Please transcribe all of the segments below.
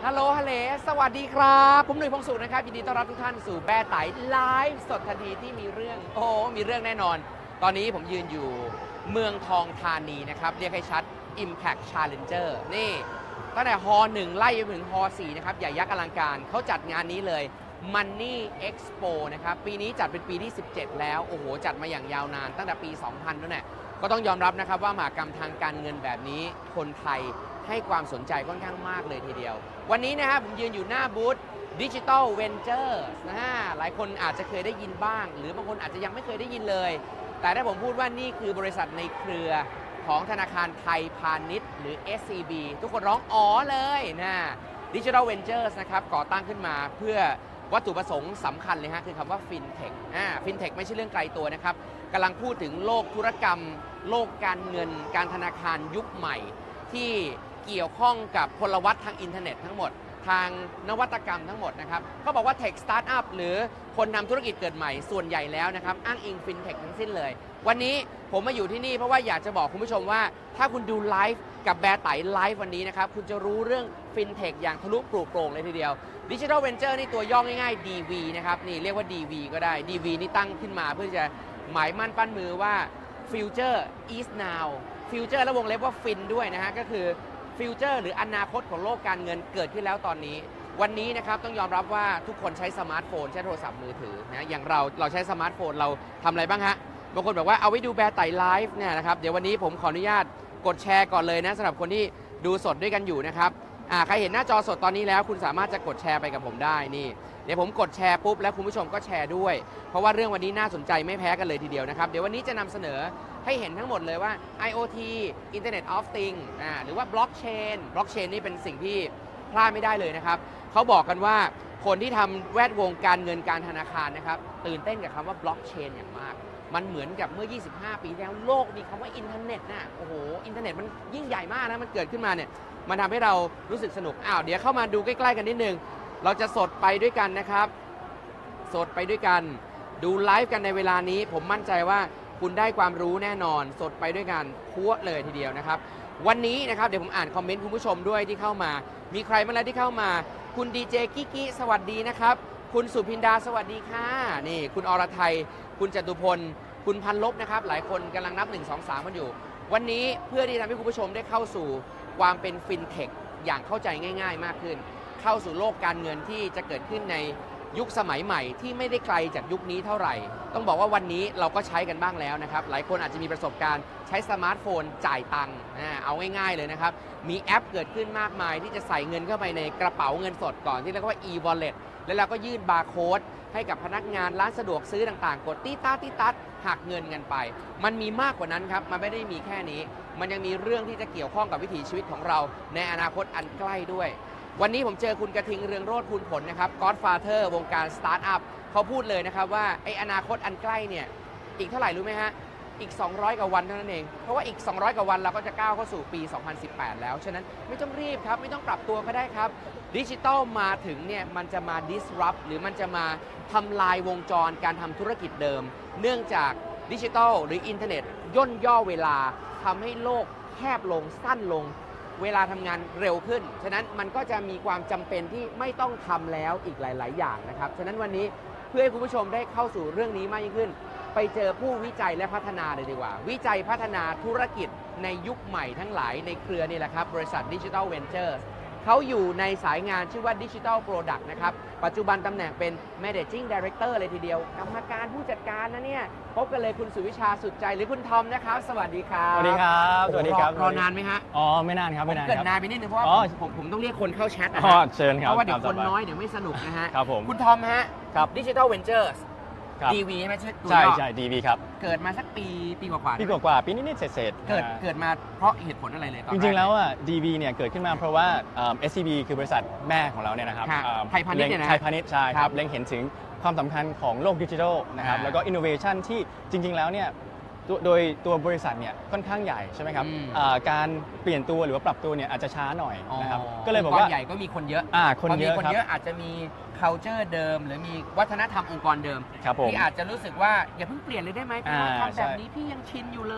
ฮัลโหลฮัลโหลสวัสดีครับผมหนุ่ยพงศ์สุขนะครับยินดีต้อนรับทุกท่านสู่แบร์ไตไลฟ์สดทันทีที่มีเรื่องมีเรื่องแน่นอนตอนนี้ผมยืนอยู่เมืองทองธานีนะครับเรียกให้ชัด Impact Challenger นี่ตั้งแต่ฮ1ไล่ไปถึงฮ4นะครับใหญ่ยักษ์อลังการเขาจัดงานนี้เลย Money Expo นะครับปีนี้จัดเป็นปีที่17แล้วโอ้โหจัดมาอย่างยาวนานตั้งแต่ปี 2000แล้วเนี่ยก็ต้องยอมรับนะครับว่ามหกรรมทางการเงินแบบนี้คนไทยให้ความสนใจค่อนข้างมากเลยทีเดียววันนี้นะครับผมยืนอยู่หน้าบูธ Digital Ventures หลายคนอาจจะเคยได้ยินบ้างหรือบางคนอาจจะยังไม่เคยได้ยินเลยแต่ถ้าผมพูดว่านี่คือบริษัทในเครือของธนาคารไทยพาณิชย์หรือ SCB ทุกคนร้องอ๋อเลยนะ Digital Ventures นะครับก่อตั้งขึ้นมาเพื่อวัตถุประสงค์สำคัญเลยฮะคือคำว่า FinTech FinTech ไม่ใช่เรื่องไกลตัวนะครับกำลังพูดถึงโลกธุรกรรมโลกการเงินการธนาคารยุคใหม่ที่เกี่ยวข้องกับพลวัตทางอินเทอร์เน็ตทั้งหมดทางนวัตกรรมทั้งหมดนะครับเขาบอกว่า Tech Startup หรือคนทำธุรกิจเกิดใหม่ส่วนใหญ่แล้วนะครับอ้างอิง FinTech ทั้งสิ้นเลยวันนี้ผมมาอยู่ที่นี่เพราะว่าอยากจะบอกคุณผู้ชมว่าถ้าคุณดูไลฟ์กับแบร์ไตไลฟ์วันนี้นะครับคุณจะรู้เรื่อง FinTech อย่างทะลุปลุกโปร่งเลยทีเดียว Digital Venture นี่ตัวย่อง่ายๆ DV นะครับนี่เรียกว่า DV ก็ได้ DV นี่ตั้งขึ้นมาเพื่อจะหมายมั่นปั้นมือว่า Future is now Future และวงเล็บว่า Fin ด้วยนะฮะก็คือฟิวเจอร์หรืออนาคตของโลกการเงินเกิดขึ้นแล้วตอนนี้วันนี้นะครับต้องยอมรับว่าทุกคนใช้สมาร์ทโฟนใช้โทรศัพท์มือถือนะอย่างเราใช้สมาร์ทโฟนเราทำอะไรบ้างฮะบางคนบอกว่าเอาไว้ดูแบร์ไตไลฟ์เนี่ยนะครับเดี๋ยววันนี้ผมขออนุญาตกดแชร์ก่อนเลยนะสำหรับคนที่ดูสดด้วยกันอยู่นะครับใครเห็นหน้าจอสดตอนนี้แล้วคุณสามารถจะกดแชร์ไปกับผมได้นี่เดี๋ยวผมกดแชร์ปุ๊บแล้วคุณผู้ชมก็แชร์ด้วยเพราะว่าเรื่องวันนี้น่าสนใจไม่แพ้กันเลยทีเดียวนะครับเดี๋ยววันนี้จะนำเสนอให้เห็นทั้งหมดเลยว่า IoT Internet of Things หรือว่า Blockchain นี่เป็นสิ่งที่พลาดไม่ได้เลยนะครับเขาบอกกันว่าคนที่ทำแวดวงการเงินการธนาคารนะครับตื่นเต้นกับคำว่า Blockchain อย่างมากมันเหมือนกับเมื่อ 25 ปีแล้วโลกมีคำว่าอินเทอร์เน็ตนะโอ้โหอินเทอร์เน็ตมันยิ่งใหญ่มากนะมันเกิดขึ้นมาเนี่ยมันทำให้เรารู้สึกสนุกเดี๋ยวเข้ามาดูใกล้ๆกันนิดนึงเราจะสดไปด้วยกันนะครับสดไปด้วยกันดูไลฟ์กันในเวลานี้ผมมั่นใจว่าคุณได้ความรู้แน่นอนสดไปด้วยกันพัวเลยทีเดียวนะครับวันนี้นะครับเดี๋ยวผมอ่านคอมเมนต์คุณผู้ชมด้วยที่เข้ามามีใครบ้างแล้วที่เข้ามาคุณดีเจกิกิสวัสดีนะครับคุณสุพินดาสวัสดีค่ะนี่คุณอรไทยคุณจตุพลคุณพันลบนะครับหลายคนกำลังนับ 1 2 3 กันอยู่วันนี้เพื่อที่ทำให้คุณผู้ชมได้เข้าสู่ความเป็นฟินเทคอย่างเข้าใจง่ายๆมากขึ้นเข้าสู่โลกการเงินที่จะเกิดขึ้นในยุคสมัยใหม่ที่ไม่ได้ไกลจากยุคนี้เท่าไหร่ต้องบอกว่าวันนี้เราก็ใช้กันบ้างแล้วนะครับหลายคนอาจจะมีประสบการณ์ใช้สมาร์ทโฟนจ่ายตังค์เอาง่ายๆเลยนะครับมีแอปเกิดขึ้นมากมายที่จะใส่เงินเข้าไปในกระเป๋าเงินสดก่อนที่เรียกว่า e-wallet แล้วเราก็ยื่นบาร์โค้ดให้กับพนักงานร้านสะดวกซื้อต่างๆกดตีตัดหักเงินกันไปมันมีมากกว่านั้นครับมันไม่ได้มีแค่นี้มันยังมีเรื่องที่จะเกี่ยวข้องกับวิถีชีวิตของเราในอนาคตอันใกล้ด้วยวันนี้ผมเจอคุณกระทิงเรืองโรจน์ภูลผลนะครับ Godfather วงการสตาร์ทอัพเขาพูดเลยนะครับว่าไออนาคตอันใกล้เนี่ยอีกเท่าไหร่รู้ไหมฮะอีก200กว่าวันเท่านั้นเองเพราะว่าอีก200กว่าวันเราก็จะก้าวเข้าสู่ปี 2018 แล้วฉะนั้นไม่ต้องรีบครับไม่ต้องปรับตัวก็ได้ครับดิจิทัลมาถึงเนี่ยมันจะมา disrupt หรือมันจะมาทำลายวงจรการทำธุรกิจเดิมเนื่องจากดิจิทัลหรืออินเทอร์เน็ตย่นย่อเวลาทำให้โลกแคบลงสั้นลงเวลาทำงานเร็วขึ้นฉะนั้นมันก็จะมีความจำเป็นที่ไม่ต้องทำแล้วอีกหลายๆอย่างนะครับฉะนั้นวันนี้เพื่อให้คุณผู้ชมได้เข้าสู่เรื่องนี้มากยิ่งขึ้นไปเจอผู้วิจัยและพัฒนาเลยดีกว่าวิจัยพัฒนาธุรกิจในยุคใหม่ทั้งหลายในเครือนี่แหละครับบริษัท Digital Ventures เขาอยู่ในสายงานชื่อว่า Digital Product นะครับปัจจุบันตำแหน่งเป็น Managing Director เลยทีเดียวกรรมการผู้จัดการนะเนี่ยพบกันเลยคุณสุวิชาสุดใจหรือคุณทอมนะครับสวัสดีครับสวัสดีครับสวัสดีครับรอนานไหมฮะไม่นานครับไม่นานเกิดนานไปนิดนึงเพราะว่าผมต้องเรียกคนเข้าแชทนะเชิญครับเพราะว่าเดี๋ยวคนน้อยเดี๋ยวไม่สนุกนะฮะครับผมคุณทอมฮะครับ Digital Ventures DV ใช่ไหมใช่ใช่ DV ครับเกิดมาสักปีกว่าปีนิดเศษเกิดมาเพราะเหตุผลอะไรเลยจริงๆแล้วDV เนี่ยเกิดขึ้นมาเพราะว่า SCB คือบริษัทแม่ของเราเนี่ยนะครับไทยพาณิชย์เนี่ยนะไทยพาณิชย์ใช่ครับเล็งเห็นถึงความสำคัญของโลกดิจิทัลนะครับแล้วก็อินโนเวชันที่จริงๆแล้วเนี่ยโดยตัวบริษัทเนี่ยค่อนข้างใหญ่ใช่ไหมครับการเปลี่ยนตัวหรือว่าปรับตัวเนี่ยอาจจะช้าหน่อยนะครับก็เลยบอกว่าใหญ่ก็มีคนเยอะคนเยอะอาจจะมี culture เดิมหรือมีวัฒนธรรมองค์กรเดิมที่อาจจะรู้สึกว่าอย่าเพิ่งเปลี่ยนเลยได้ไหมเพราะว่าทำแบบนี้พี่ยังชินอยู่เลย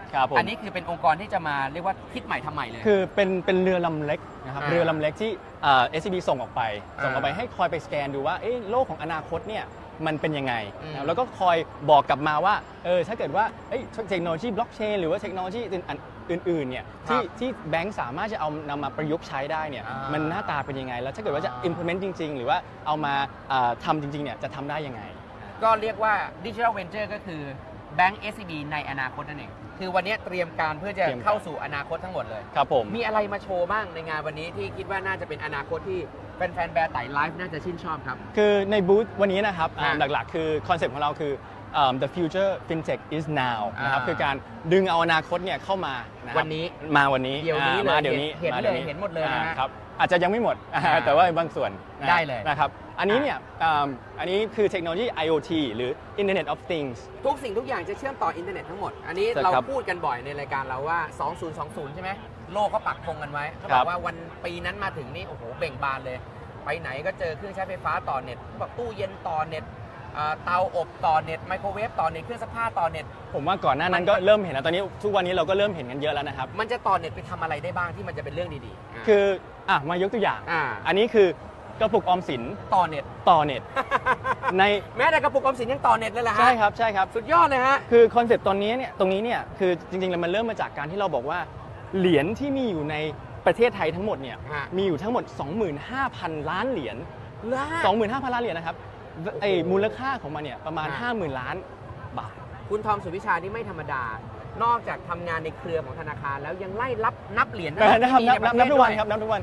ครับผมอันนี้คือเป็นองค์กรที่จะมาเรียกว่าคิดใหม่ทำใหม่เลยคือเป็นเรือลำเล็กนะครับเรือลำเล็กที่SCB ส่งออกไปให้คอยไปสแกนดูว่าโลกของอนาคตเนี่ยมันเป็นยังไงนะแล้วก็คอยบอกกลับมาว่าถ้าเกิดว่าเทคโนโลยีบล็อกเชนหรือว่าเทคโนโลยีอื่นๆเนี่ยที่แบงก์สามารถจะเอานำมาประยุกต์ใช้ได้เนี่ยมันหน้าตาเป็นยังไงแล้วถ้าเกิดว่าจะ implement จริงๆ หรือว่าเอามาทำจริงๆเนี่ยจะทำได้ยังไงก็เรียกว่า Digital Venture ก็คือแบงก์ SCB ในอนาคตนั่นเองคือวันนี้เตรียมการเพื่อจะเข้าสู่อนาคตทั้งหมดเลยครับผมมีอะไรมาโชว์บ้างในงานวันนี้ที่คิดว่าน่าจะเป็นอนาคตที่แฟนๆแบร์ไต่ไลฟ์น่าจะชื่นชอบครับคือในบูธวันนี้นะครับหลักๆคือคอนเซ็ปต์ของเราคือthe future fintech is now นะครับคือการดึงเอาอนาคตเนี่ยเข้ามาวันนี้วันนี้เดี๋ยวนี้เลยเห็นหมดเลยนะครับอาจจะยังไม่หมดแต่ว่าบางส่วนได้เลยนะครับอันนี้เนี่ยอันนี้คือเทคโนโลยี IoT หรือ Internet of Things ทุกสิ่งทุกอย่างจะเชื่อมต่ออินเทอร์เน็ตทั้งหมดอันนี้เราพูดกันบ่อยในรายการเราว่า2020ใช่ไหมโลกเขาปักธงกันไว้เขาบอกว่าวันปีนั้นมาถึงนี่โอ้โหเบ่งบานเลยไปไหนก็เจอเครื่องใช้ไฟฟ้าต่อเน็ตแบบตู้เย็นต่อเน็ตเตาอบต่อเน็ตไมโครเวฟต่อเน็ตเครื่องซักผ้าต่อเน็ตผมว่าก่อนหน้านั้นก็เริ่มเห็นแล้วตอนนี้ทุกวันนี้เราก็เริ่มเห็นกันเยอะแล้วนะครับมันจะต่อเน็ตไปทำอะไรได้บ้างที่มันจะเป็นเรื่องดีๆคือมายกตัวอย่างอันนี้คือกระปุกออมสินต่อเน็ตในแม้แต่กระปุกออมสินยังต่อเน็ตเลยล่ะฮะใช่ครับสุดยอดเลยฮะคือคอนเซ็ปต์ตรงนี้เนี่ยคือจริงๆแล้วมันเริ่มมาจากการที่เราบอกว่าเหรียญที่มีอยู่ในประเทศไทยทั้งหมดเนี่ยมีอยู่ทั้งหมด 25,000 ล้านเหรียญ 25,000 ล้านเหรียญนะครับมูลค่าของมันเนี่ยประมาณ 50,000 ล้านบาทคุณทอมสุวิชานี่ไม่ธรรมดานอกจากทำงานในเครือของธนาคารแล้วยังไล่นับเหรียญนับทุกวันครับนับทุกวัน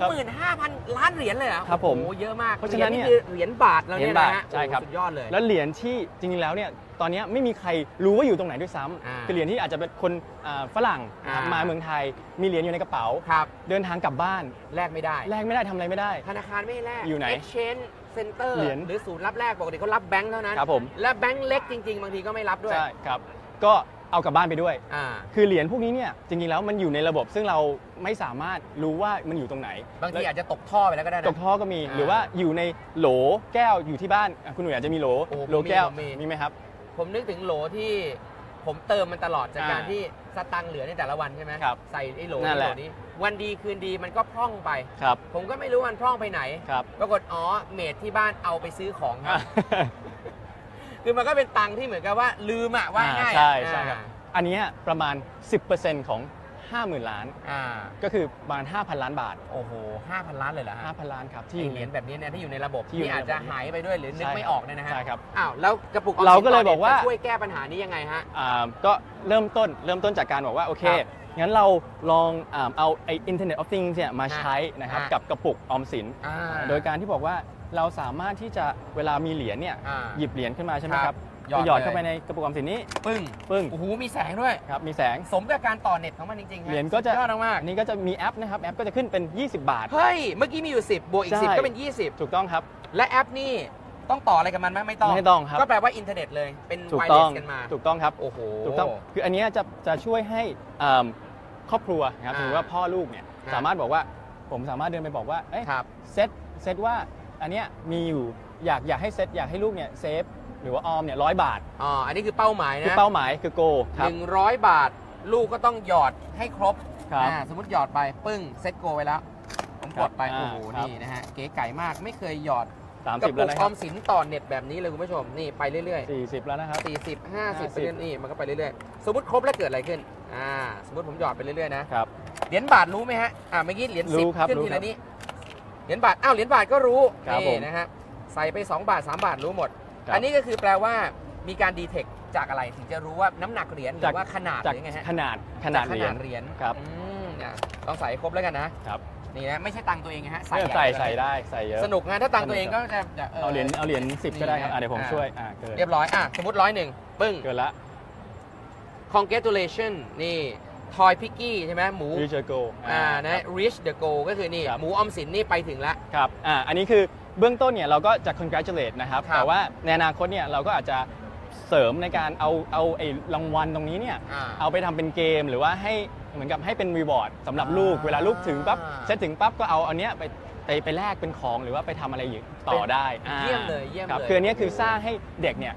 25,000 ล้านเหรียญเลยเหรอครับผมโอ้เยอะมากเพราะฉะนั้นนี่คือเหรียญบาทแล้วเนี่ยนะฮะใช่ครับสุดยอดเลยแล้วเหรียญที่จริงๆแล้วเนี่ยตอนนี้ไม่มีใครรู้ว่าอยู่ตรงไหนด้วยซ้ำคือเหรียญที่อาจจะเป็นคนฝรั่งมาเมืองไทยมีเหรียญอยู่ในกระเป๋าเดินทางกลับบ้านแลกไม่ได้ทำอะไรไม่ได้ธนาคารไม่แลกอยู่ไหน exchange center หรือศูนย์รับแลกปกติเขารับแบงค์เท่านั้นและแบงค์เล็กจริงๆบางทีก็ไม่รับด้วยใช่ครับก็เอากลับบ้านไปด้วยคือเหรียญพวกนี้เนี่ยจริงๆแล้วมันอยู่ในระบบซึ่งเราไม่สามารถรู้ว่ามันอยู่ตรงไหนบางทีอาจจะตกท่อไปแล้วก็ได้ตกท่อก็มีหรือว่าอยู่ในโหลแก้วอยู่ที่บ้านคุณหนุ่ยอาจจะมีโหลแก้วมีไหมครับผมนึกถึงโหลที่ผมเติมมันตลอดจากการที่สตังค์เหลือในแต่ละวันใช่ไหมใส่ไอ้โหลนี้วันดีคืนดีมันก็พร่องไปผมก็ไม่รู้มันพร่องไปไหนปรากฏเมดที่บ้านเอาไปซื้อของครับคือมันก็เป็นตังค์ที่เหมือนกับว่าลืมว่าง่ายใช่ครับอันนี้ประมาณ 10% ของ 50,000 ล้านก็คือประมาณ 5,000 ล้านบาทโอ้โห 5,000 ล้านเลยเหรอฮะ 5,000 ล้านครับที่เหรียญแบบนี้เนี่ยที่อยู่ในระบบที่อาจจะหายไปด้วยหรือนึกไม่ออกเนี่ยนะฮะใช่ครับแล้วกระปุกเราก็เลยบอกว่าช่วยแก้ปัญหานี้ยังไงฮะก็เริ่มต้นจากการบอกว่าโอเคงั้นเราลองเอาInternet of Things เนี่ยมาใช้นะครับกับกระปุกออมสินโดยการที่บอกว่าเราสามารถที่จะเวลามีเหรียญเนี่ยหยิบเหรียญขึ้นมาใช่ไหมครับหยอดเข้าไปในกระปุกออมสินนี้ปึ้งโอ้โหมีแสงด้วยครับมีแสงสมกับการต่อเน็ตของมันจริงๆเหรียญก็จะยอดมากนี่ก็จะมีแอปนะครับแอปก็จะขึ้นเป็น20 บาทเฮ้ยเมื่อกี้มีอยู่10บวกอีก10ก็เป็น20 ถูกต้องครับและแอปนี่ต้องต่ออะไรกับมันไหมไม่ต้องครับก็แปลว่าอินเทอร์เน็ตเลยเป็นไวเลสกันมาถูกต้องครับโอ้โหถูกต้องคืออันนี้จะช่วยให้ครอบครัวนะครับถือว่าพ่อลูกเนี่ยสามารถบอกว่าผมสามารถเดินไปบอกว่าเซตว่าอันเนี้ยมีอยู่อยากให้อยากให้ลูกเนี่ยเซฟหรือว่าออมเนี่ย100 บาทอันนี้คือเป้าหมายนะคือเป้าหมายคือโกครับ 100 บาทลูกก็ต้องหยอดให้ครบสมมติหยอดไปปึ้งเซตโกไว้แล้วผมกดไปโอ้โหนี่นะฮะเก๋ไก่มากไม่เคยหยอดกระปุกออมสินต่อเน็ตแบบนี้เลยคุณผู้ชมนี่ไปเรื่อยๆ40แล้วนะครับ 40 50ไปเรื่อยนี่มันก็ไปเรื่อยๆสมมติครบแล้วเกิดอะไรขึ้นสมมติผมหยอดไปเรื่อยๆนะครับเหรียญบาทรู้ไหมฮะเมื่อกี้เหรียญ10ขึ้นทีละนี้เหรียญบาทเหรียญบาทก็รู้นี่นะฮะใส่ไป2 บาท 3 บาทรู้หมดอันนี้ก็คือแปลว่ามีการดีเทคจากอะไรถึงจะรู้ว่าน้ำหนักเหรียญหรือว่าขนาดหรือไงฮะขนาดเหรียญครับต้องใส่ครบแล้วกันนะครับนี่นะไม่ใช่ตังตัวเองนะฮะใส่ได้ใส่เยอะสนุกนะถ้าตังตัวเองก็จะเอาเหรียญ10ก็ได้ครับเดี๋ยวผมช่วยเรียบร้อยสมมติ101ปึ้งเกินละ congratulation นี่ทอยพิกกี้ใช่ไหมหมู reach the goal นะ reach the goal ก็คือนี่หมูออมสินนี่ไปถึงแล้วครับอันนี้คือเบื้องต้นเนี่ยเราก็จะ congratulate นะครับแต่ว่าในอนาคตเนี่ยเราก็อาจจะเสริมในการเอาไอ้รางวัลตรงนี้เนี่ยเอาไปทำเป็นเกมหรือว่าให้เหมือนกับให้เป็น reward สำหรับลูกเวลาลูกถึงปั๊บเซตถึงปั๊บก็เอาอันเนี้ยไปแลกเป็นของหรือว่าไปทำอะไรต่อได้เยี่ยมเลยคืออันนี้คือสร้างให้เด็กเนี่ย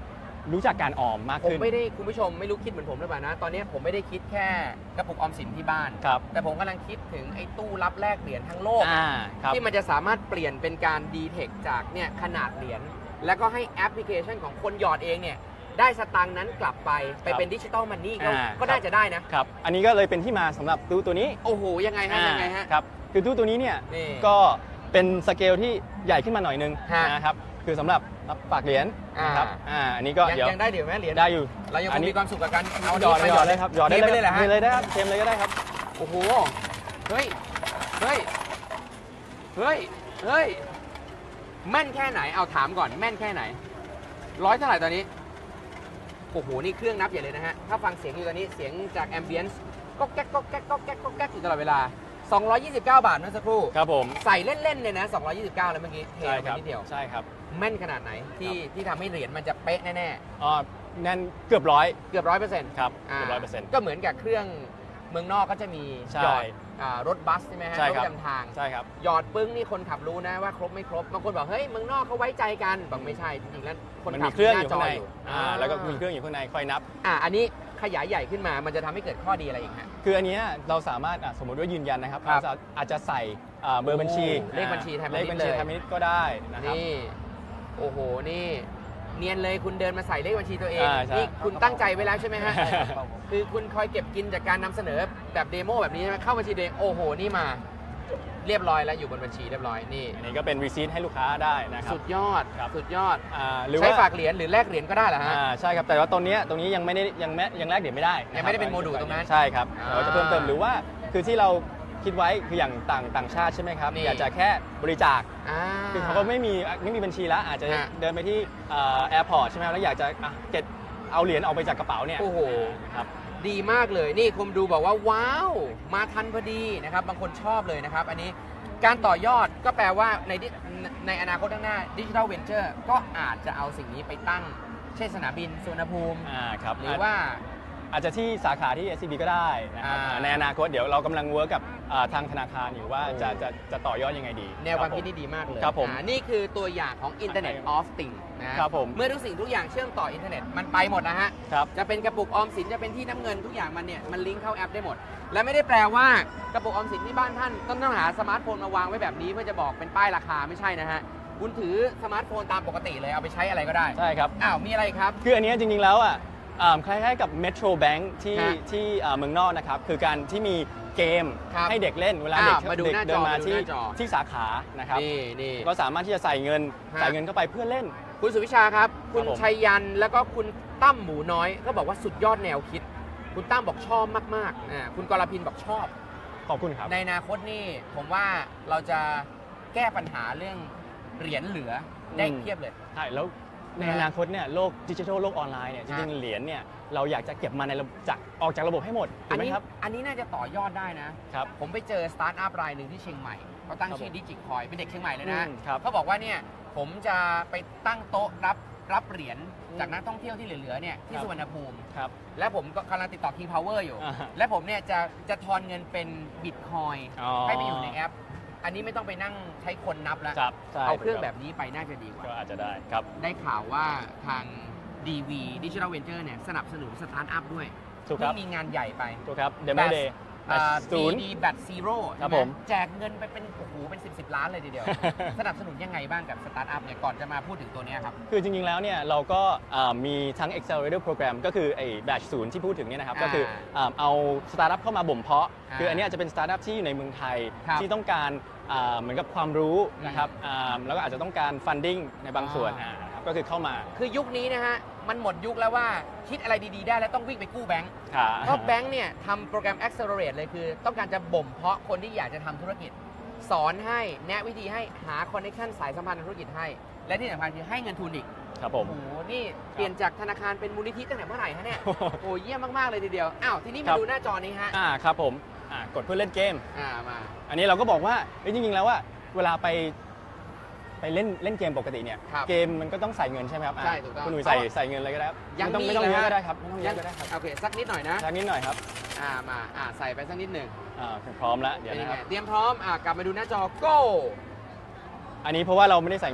รู้จักการออมมากผมขึ้นไม่ได้คุณผู้ชมไม่รู้คิดเหมือนผมหรือเปล่านะ ตอนนี้ผมไม่ได้คิดแค่กระปุกออมสินที่บ้านครับแต่ผมกำลังคิดถึงไอ้ตู้รับแลกเหรียญทั้งโลกครับที่มันจะสามารถเปลี่ยนเป็นการดีเทคจากเนี่ยขนาดเหรียญแล้วก็ให้แอปพลิเคชันของคนหยอดเองเนี่ยได้สตางค์นั้นกลับไปเป็นดิจิตอลมันนี่ก็น่าจะได้นะครับอันนี้ก็เลยเป็นที่มาสำหรับตู้ตัวนี้โอ้โหยังไงฮะยังไงฮะครับคือตู้ตัวนี้เนี่ยนี่ก็เป็นสเกลที่ใหญ่ขึ้นมาหน่อยนึงฮะนะครับคือสำหรับรับฝากเหรียญนะครับอันนี้ก็เดี๋ยวยังได้เดี๋ยวไหมเหรียญได้อยู่เรายังคงมีความสุขกับการเอาหยอดเลยครับหยอดได้เลยเหรอฮะเลยได้ครับเทมเลยก็ได้ครับโอ้โหเฮ้ยเฮ้ยเฮ้ยเฮ้ยแม่นแค่ไหนเอาถามก่อนแม่นแค่ไหนร้อยเท่าไหร่ตอนนี้โอ้โหนี่เครื่องนับใหญ่เลยนะฮะถ้าฟังเสียงอยู่ตอนนี้เสียงจากแอมเบียนซ์ก็แก๊กก็แก๊กก็แก๊กก็แก๊กอยู่ตลอดเวลา229 บาทเมื่อสักครู่ครับผมใส่เล่นๆเลยนะ229แล้วเมื่อกี้เทใช่ไปครับนิดเดียวใช่ครับแม่นขนาดไหนที่ทำให้เหรียญมันจะเป๊ะแน่อ๋อนั่นเกือบร้อยๆเกือบ100% ครับเกือบ100% ก็เหมือนกับเครื่องเมืองนอกก็จะมีใช่หยอดรถบัสใช่ไหมฮะใช่รถครับประจำทางใช่ครับหยอดปึ้งนี่คนขับรู้นะว่าครบไม่ครบบางคนบอกเฮ้ยเมืองนอกเขาไว้ใจกันบอกไม่ใช่จริงๆแล้วคนมันขัมีบเครื่องหอยู่ข้างใน แล้วก็มีเครื่รื่องอยู่ข้างในคอยนับอันนี้ขยายใหญ่ขึ้นมามันจะทำให้เกิดข้อดีอะไรอีกฮะคืออันเนี้ยเราสามารถสมมติว่ายืนยันนะครับครับอาจจะใส่เบอร์บัญชีเลขบัญชีแทนเลขบัญชีเลยแทนมิตก็ได้นะครับนี่โอ้โหนี่เนียนเลยคุณเดินมาใส่เลขบัญชีตัวเองใช่นี่คุณตั้งใจไว้แล้วใช่ไหมฮะ คือคุณคอยเก็บกินจากการนำเสนอแบบเดโมแบบนี้ใช่ไหมเข้าบัญชีตัวเองโอ้โหนี่มาเรียบร้อยแล้วอยู่บนบัญชีเรียบร้อยนี่อันนี้ก็เป็นรีซีทให้ลูกค้าได้นะครับสุดยอดครับสุดยอดหรือใช้ว่าฝากเหรียญหรือแลกเหรียญก็ได้เหรอฮะใช่ครับแต่ว่าตรงนี้ยังไม่ได้ยังแลกเหรียญไม่ได้ะครับยังไม่ได้เป็นโมดูลตรงนั้นใช่ครับอ่าเราจะเพิ่มเติมหรือว่าคือที่เราคิดไว้คืออย่างต่างชาติใช่ไหมครับนี่อยากจะแค่บริจาค คือเขาก็ไม่มีบัญชีแล้วอาจจะฮะเดินไปที่แอร์พอร์ตใช่ไหมครับแล้วอยากจะเก็บเอาเหรียญออกไปจากกระเป๋าเนี่ยโอ้โหครับดีมากเลยนี่คุณดูบอกว่าว้าวมาทันพอดีนะครับบางคนชอบเลยนะครับอันนี้การต่อยอดก็แปลว่าในอนาคตข้างหน้าดิจิทัลเวนเจอร์ก็อาจจะเอาสิ่งนี้ไปตั้งเช่นสนามบินสุวรรณภูมิครับหรือว่าอาจจะที่สาขาที่ SCB ก็ได้นะครับ ในอนาคตเดี๋ยวเรากำลังเวิร์กกับทางธนาคารอยู่ว่าโอ้จะต่อยอดยังไงดีแนวความคิดที่ดีมากเลยครับผมนี่คือตัวอย่างของ Internet of Things นะครับผมเมื่อทุกสิ่งทุกอย่างเชื่อมต่ออินเทอร์เน็ตมันไปหมดนะฮะครับจะเป็นกระปุกออมสินจะเป็นที่น้ำเงินทุกอย่างมันเนี่ยมันลิงก์เข้าแอปได้หมด และไม่ได้แปลว่ากระปุกออมสินที่บ้านท่านต้องหาสมาร์ทโฟนมาวางไว้แบบนี้เพื่อจะบอกเป็นป้ายราคาไม่ใช่นะฮะคุณถือสมาร์ทโฟนตามปกติเลยเอาไปใช้อะไรก็ได้ใช่ครับอ้าวมีอะไรครับคืออันเนี้ยจริงๆแล้วคล้ายๆกับ Metro Bank ที่ฮะที่เมืองนอกนะครับคือการที่มีเกมครับให้เด็กเล่นเวลาเด็กมาดูหน้าจอเดินมามาดูหน้าจอที่สาขานะครับนี่ก็สามารถที่จะใส่เงินฮะใส่เงินเข้าไปเพื่อเล่นคุณสุวิชาครับ คุณผมชัยยันแล้วก็คุณตั้มหมูน้อยก็บอกว่าสุดยอดแนวคิด คุณตั้มบอกชอบมากๆคุณกรพินบอกชอบขอบคุณครับในอนาคตนี่ผมว่าเราจะแก้ปัญหาเรื่องเหรียญเหลือได้เทียบเลยใช่แล้วในอนาคตเนี่ยโลกดิจิทัลโลกออนไลน์เนี่ยจริงๆเหรียญเนี่ยเราอยากจะเก็บมาในระบบออกจากระบบให้หมดถูอักนไหมนี้ครับอันนี้น่าจะต่อยอดได้นะครับผมไปเจอสตาร์ทอัพรายหนึ่งที่เชียงใหม่เขาตั้งชื่อดิจิคอยเป็นเด็กเชียงใหม่เลยนะครับเขาบอกว่าเนี่ยผมจะไปตั้งโต๊ะรับเหรียญจากนักท่องเที่ยวที่เหลือๆเนี่ยที่ครับสุวรรณภูมิครับและผมก็กำลังติดต่อ King Power อยู่อ่าฮะและผมเนี่ยจะทอนเงินเป็นบิตคอยอ๋อให้ไปอยู่ในแอป อันนี้ไม่ต้องไปนั่งใช้คนนับแล้วครับใช่เอาเครื่องแบบนี้ไปน่าจะดีกว่าก็อาจจะได้ครับได้ข่าวว่าทาง DV Digital Venture เนี่ยสนับสนุนสตาร์ทอัพด้วยถูกครับที่มีงานใหญ่ไปถูกครับ Demo Day ศูนย์ BD Bat Zero ครับใช่ไหผมแจกเงินไปเป็นโอ้โหเป็น10 ล้านเลยทีเดียว สนับสนุนยังไงบ้างกับสตาร์ทอัพเนี่ยก่อนจะมาพูดถึงตัวเนี้ยครับคือจริงๆ แล้วเนี่ยเราก็มีทั้ง Accelerator Program ก็คือไอ้ Batch 0ที่พูดถึงเนี่ยนะครับ ก็คือเอาสตาร์ทอัพเข้ามาบ่มเพาะ คืออันเนี้ยจะเป็นสตาร์ทอัพที่อยู่ในเมืองไทยครับที่ต้องการเหมือนกับความรู้นะครับแล้วก็อาจจะต้องการ funding ในบางส่วนนะครับก็คือเข้ามาคือยุคนี้นะฮะมันหมดยุคแล้วว่าคิดอะไรดีๆได้แล้วต้องวิ่งไปกู้แบงก์ค่ะเพราะแบงก์เนี่ยทำโปรแกรม Accelerate เลยคือ ต้องการจะบ่มเพาะคนที่อยากจะทำธุรกิจ สอนให้แนะวิธีให้หาคอนเนคชั่นสายสัมพันธ์ทางธุรกิจให้ และที่สำคัญคือให้เงินทุนอีกครับผมโอ้โห นี่เปลี่ยนจากธนาคารเป็นมูลนิธิตั้งแต่เมื่อไหร่ฮะเนี่ย โอ้เยี่ยมมากๆเลยทีเดียว อ้าว ทีนี้ครัมาบดูหน้าจอนี้ฮะครับผมกดเพื่อเล่นเกมมาอันนี้เราก็บอกว่าเอ้ยจริงๆ แล้วว่าเวลาไปเล่นเกมปกติเนี่ยครับเกมมันก็ต้องใส่เงินใช่ไหมครับใช่ถูกต้องคุณหนุ่ยใส่เงินเลยก็ได้ครับยังไม่ต้องมีเยอะเหรอฮะก็ได้ครับไม่ต้องเยอะก็ได้ครับโอเค สักนิดหน่อยนะสักนิดหน่อยครับมาใส่ไปสักนิดหนึ่งพร้อมแล้วเดี๋ยวเป็นยันะงคไงรับเตรียมพร้อม กลับมาดูหน้าจอ go อันนี้เพราะว่าเราไม่ได้ใส่เงิน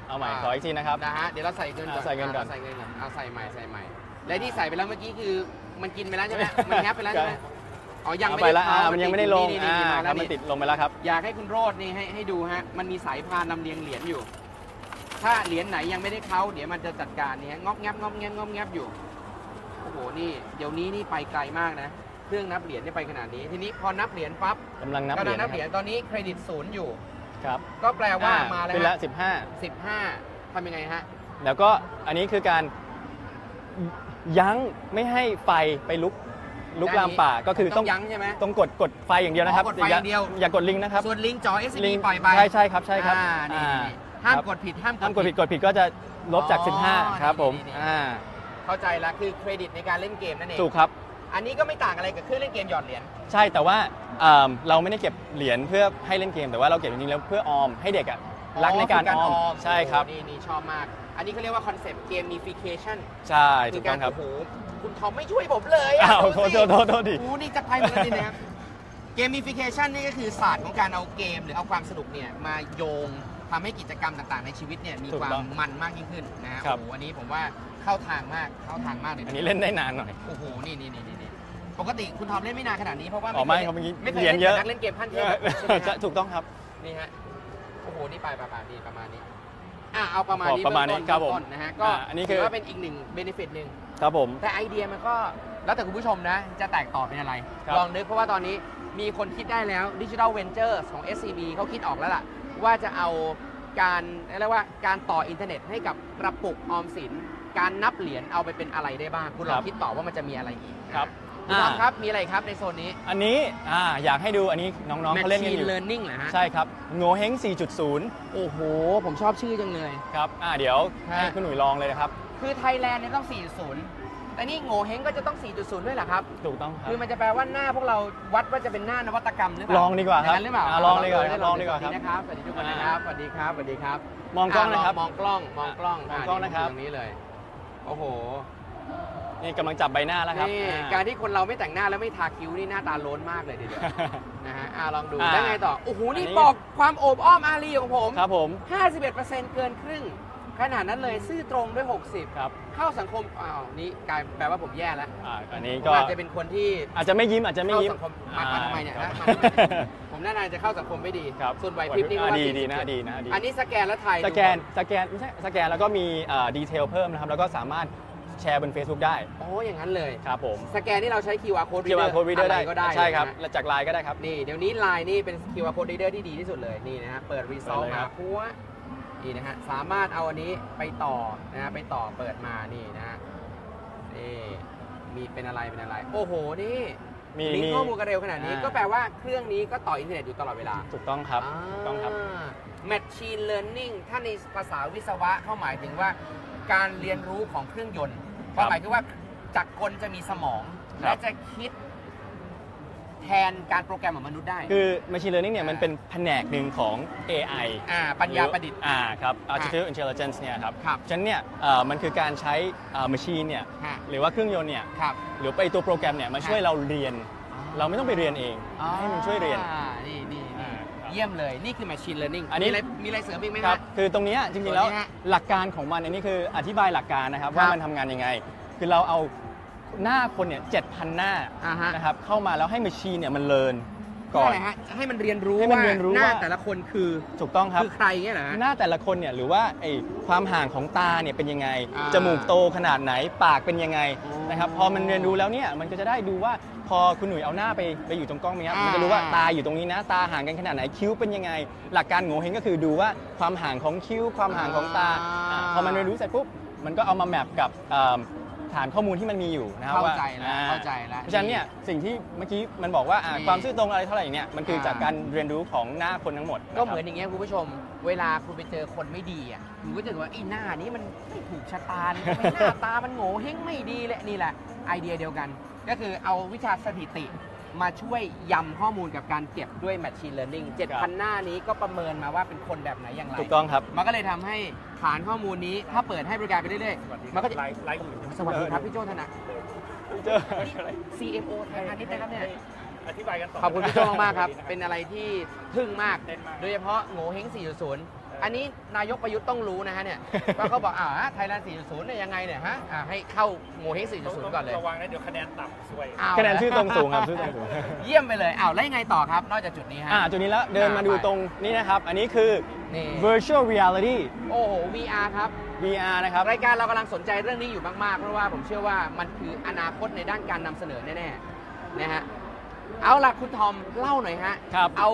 เอาใหม่ขออีกทีนะครับนะฮะเดี๋ยวเราใส่เงินก่อนใส่เงินก่อนใส่เงินก่อนเอาใส่ใหม่และที่ใส่ไปแล้วเมื่อกี้คือมันกินไปแล้วใช่ไหมมันแฮปไปแล้วใช่ไหมอ๋อยังเอาไม่ไปได้แล้วเข้ามันยังไม่ได้ลงนี่คมารัแล้บวมันนี่ติดลงไปแล้วครับอยากให้คุณโรดนี่ให้ดูฮะมันมีสายพานลำเลียงเหรียญอยู่ ถ้าเหรียญไหนยังไม่ได้เข้าเดี๋ยวมันจะจัดการนี่ฮะงอบแงบงอบแงบงอบแงบอยู่โอ้โหนี่เดี๋ยวนี้นี่ไปไกลมากนะเครื่องนับเหรียญนี่ไปขนาดนี้ทีนี้พอนับเหรียญปั๊บกำลังนับกำเหลัรีงยญนับเหรียญตอนนี้เครดิตศูนย์อยู่ครับก็แปลว่ามาแล้วขึ้นละฮะ 15ทำยังไงฮะแล้วก็อันนี้คือการยั้งไม่ให้ไฟไปลุกลามป่าก็คือต้องยั้งใช่ไหมต้องกดไฟอย่างเดียวนะครับกดไฟอย่างเดียวอย่ากดลิงก์นะครับส่วนลิงก์จอ SCB ลิงก์ปล่อยไปใช่ครับนี่อ่าห้ามครับกดผิดห้ามห้ามกดผิดก็จะลบจากอ๋อ 15 ครับผมนี่ เข้าใจละคือเครดิตในการเล่นเกมนั่นเองถูกครับอันนี้ก็ไม่ต่างอะไรกับเครื่องเล่นเกมหยอดเหรียญใช่แต่ว่าเราไม่ได้เก็บเหรียญเพื่อให้เล่นเกมแต่ว่าเราเก็บจริงๆแล้วเพื่อออมให้เด็กรักในการออมใช่ครับนี่ชอบมาก อันนี้เขาเรียกว่าคอนเซปต์เกม gamification ใช่ถูกต้องครับโอ้โหคุณทอมไม่ช่วยผมเลยอ้าวดูโทสิษดิโอ้นี่จะไปหมดแล้วนี่นะครับ gamification นี่ก็คือศาสตร์ของการเอาเกมหรือเอาความสนุกเนี่ยมาโยงทำให้กิจกรรมต่างๆในชีวิตเนี่ยมีความมันมากยิ่งขึ้นนะฮะโอ้โหอันนี้ผมว่าเข้าทางมากเลยอันนี้เล่นได้นานหน่อยโอ้โหนี่ปกติคุณทอมเล่นไม่นานขนาดนี้เพราะว่าอ๋อไม่ครับเมื่อกี้ไม่เคยเหรียญเล่นเยอะกับนักเล่นเกมขั้นเทพใช่ไหมฮะถูกต้องครับนี่ฮะโอ้โหนี่ไปนี่ประมาณนี้เอาประมาณนี้ประมาณนี้เองครับผมต้นนะฮะก็อันนี้คือถือว่าเป็นอีกหนึ่งเบนฟิตหนึ่งครับผมแต่ไอเดียมันก็แล้วแต่คุณผู้ชมนะ จะแตกต่อเป็นอะไรครับลองนึกเพราะว่าตอนนี้มีคนคิดได้แล้ว Digital Ventures ของ SCB เขาคิดออกแล้วล่ะ ว่าจะเอาการเรียกว่าการต่ออินเทอร์เน็ตให้กับกระปุกออมสิน การนับเหรียญเอาไปเป็นอะไรได้บ้าง คุณลองคิดต่อว่ามันจะมีอะไรอีกครับคุณทอมครับมีอะไรครับในโซนนี้อันนี้อยากให้ดูอันนี้น้องๆเขาเล่นกันอยู่ Machine Learning เหรอฮะใช่ครับโงเฮง 4.0 โอ้โห ผมชอบชื่อจังเลยครับเดี๋ยวฮะให้คุณหนุ่ยลองเลยนะครับคือไทยแลนด์เนี่ยต้อง 4.0 แต่นี่โง่เฮงก็จะต้อง 4.0 ด้วยเหรอครับถูกต้องครับคือมันจะแปลว่าหน้าพวกเราวัดว่าจะเป็นหน้านวัตกรรมหรือเปล่าลองดีกว่าครับอย่งนั้นหรือเปล่าลองดีกว่าครับลองดีกว่าสวัสดีนะครับ สวัสดีทุกคนนะครับ สวัสดีครับ สวัสดีครับมองกล้องนะครับมองกล้องมองกล้องนะครับตรงนี้เลย โอ้โหนี่กำลังจับใบหน้าแล้วครับนี่การที่คนเราไม่แต่งหน้าแล้วไม่ทาคิ้วนี่หน้าตาโล้นมากเลยทีเดียวนะฮะลองดูแล้วไงต่อ โอ้โห นี่อันนี้บอกความโอบอ้อมอารีของผมครับผม 51% เกินครึ่ง ขนาดนั้นเลยซื่อตรงด้วย 60 ครับเข้าสังคมนี่กลายแปลว่าผมแย่แล้วอันนี้ผมก็อาจจะเป็นคนที่อาจจะไม่ยิ้มอาจจะไม่เข้ายิ้มสังคมมาทำไมเนี่ยครับมาทำไมผมน่าจะเข้าสังคมไม่ดีครับส่วนไหวพริบนี่ก็ว่าดีนะอันนี้สแกนแล้วไทยสแกนไม่ใช่สแกนแล้วก็มีดีเทลเพิ่มนะครับแล้วก็สามารถแชร์บน Facebook ได้โอ้อย่างนั้นเลยครับผมสแกนนี่เราใช้ QR code QR code reader อะไรได้ก็ได้ใช่ครับนะฮะและจากไลน์ก็ได้ครับนี่เดี๋ยวนี้ไลน์นี่เป็น QR code reader ที่ดีที่สุดเลยนี่นะฮะเปิด result เปิดเลยคมารับพัวนี่นะฮะสามารถเอาอันนี้ไปต่อนะฮะไปต่อเปิดมานี่นะฮะนี่มีเป็นอะไรโอ้โหนี่มีลิงก์ข้อมูลกันเร็วขนาดนี้อ่าก็แปลว่าเครื่องนี้ก็ต่ออินเทอร์เน็ตอยู่ตลอดเวลาถูกต้องครับถูกต้องครับ Machine Learning ถ้าในภาษาวิศวะเขาหมายถึงว่าการเรียนรู้ของเครื่องยนต์ความหมายคือว่าจักรกลจะมีสมองครับและจะคิดแทนการโปรแกรมของมนุษย์ได้คือ Machine Learning เนี่ยมันเป็นแผนกหนึ่งของ AI ปัญญาประดิษฐ์ครับ Artificial Intelligence เนี่ยครับครับฉะนั้นเนี่ยมันคือการใช้ Machine เนี่ยฮะหรือว่าเครื่องยนต์เนี่ยครับหรือไปตัวโปรแกรมเนี่ยมาช่วยเราเรียน เราไม่ต้องไปเรียนเอง ให้มันช่วยเรียนนี่ครับเยี่ยมเลยนี่คือ Machine Learning อันนี้มีอะไรเสริมอีกไหมครัฮะบคือตรงเนี้ยจริงๆแล้วตัวนี้ฮะหลักการของมันอันนี้คืออธิบายหลักการนะครับครับว่ามันทำงานยังไง คือเราเอาหน้าคนเนี่ย 7,000 หน้าฮะนะครับเข้ามาแล้วให้ Machine เนี่ยมันเรียนก่ก่ออน นอะไรฮะให้มันเรียนรู้ให้มันเรียนรู้หน้าว่าแต่ละคนคือถูกต้องครับคือใครเงี้ยเหรอฮะหน้าแต่ละคนเนี่ยหรือว่าไอ้ความห่างของตาเนี่ยเป็นยังไงอ่าจมูกโตขนาดไหนปากเป็นยังไงอ๋อนะครับพอมันเรียนรู้แล้วเนี่ยมันก็จะได้ดูว่าพอคุณหนุ่ยเอาหน้าไปอยู่ตรงกล้องนี้ครับอ่ามัมันจะรู้ว่าตาอยู่ตรงนี้นะตาห่างกันขนาดไหนคิ้วเป็นยังไง หลักการโงเฮงก็คือดูว่าความห่างของคิ้ว ความห่างของตาพอมันเรียนรู้เสร็จปุ๊บมันก็เอามาแมปกับฐานข้อมูลที่มันมีอยู่นะครับเข้าว่าใจแล้วอ่เข้าใจแล้วเพราะฉะนั้นเนี่ยสิ่งที่เมื่อกี้มันบอกว่านี่ความซื่อตรงอะไรเท่าไหร่เนี่ยมันคือจากการเรียนรู้ของหน้าคนทั้งหมดะครับก็เหมือนอย่างเงี้ยคุณผู้ชม เวลาคุณไปเจอคนไม่ดีอ่ะคุณก็จะรู้ว่าไอ้หน้านี้มันไม่ถูกชะตาเลยทำไมหน้าตามันโง่เฮงไม่ดีเลยนี่แหละไอเดียเดียวกัน ก็คือเอาวิชาสถิติมาช่วยยำข้อมูลกับการเก็บด้วย Machine Learning 7,000 หน้านี้ก็ประเมินมาว่าเป็นคนแบบไหนอย่างไรถูกต้องครับมันก็เลยทำให้ฐานข้อมูลนี้ถ้าเปิดให้บริการไปเรื่อยๆมันก็จะสวัสดีครับพี่โจธนะ CMO ไทยพาณิชย์นะครับเนี่ยอธิบายกันต่อขอบคุณพี่โจมากๆครับ เป็นอะไรที่ทึ่งมาก โดยเฉพาะโง่เฮง 4.0 อันนี้นายกประยุทธ์ต้องรู้นะฮะเนี่ย ว่าเขาบอกไทยแลนด์ 4.0 เนี่ยยังไงเนี่ยฮะให้เข้าโงเห้ง 4.0 ก่อนเลยระวังนะเดี๋ยวคะแนนต่ำสวยคะแนนชื่อตรงสูงครับชื่อตรงสูงเยี่ยมไปเลยแล้วยังไงต่อครับ นอกจากจุดนี้ฮะจุดนี้แล้วเดินมาดูตรงนี้นะครับ อันนี้คือนี่ virtual reality โอ้โห VR ครับ VR นะครับรายการเรากำลังสนใจเรื่องนี้อยู่มากๆ เพราะว่าผมเชื่อว่ามันคืออนาคตในด้านการนำเสนอแน่ๆนะฮะเอาล่ะคุณทอมเล่าหน่อยฮะครับเอา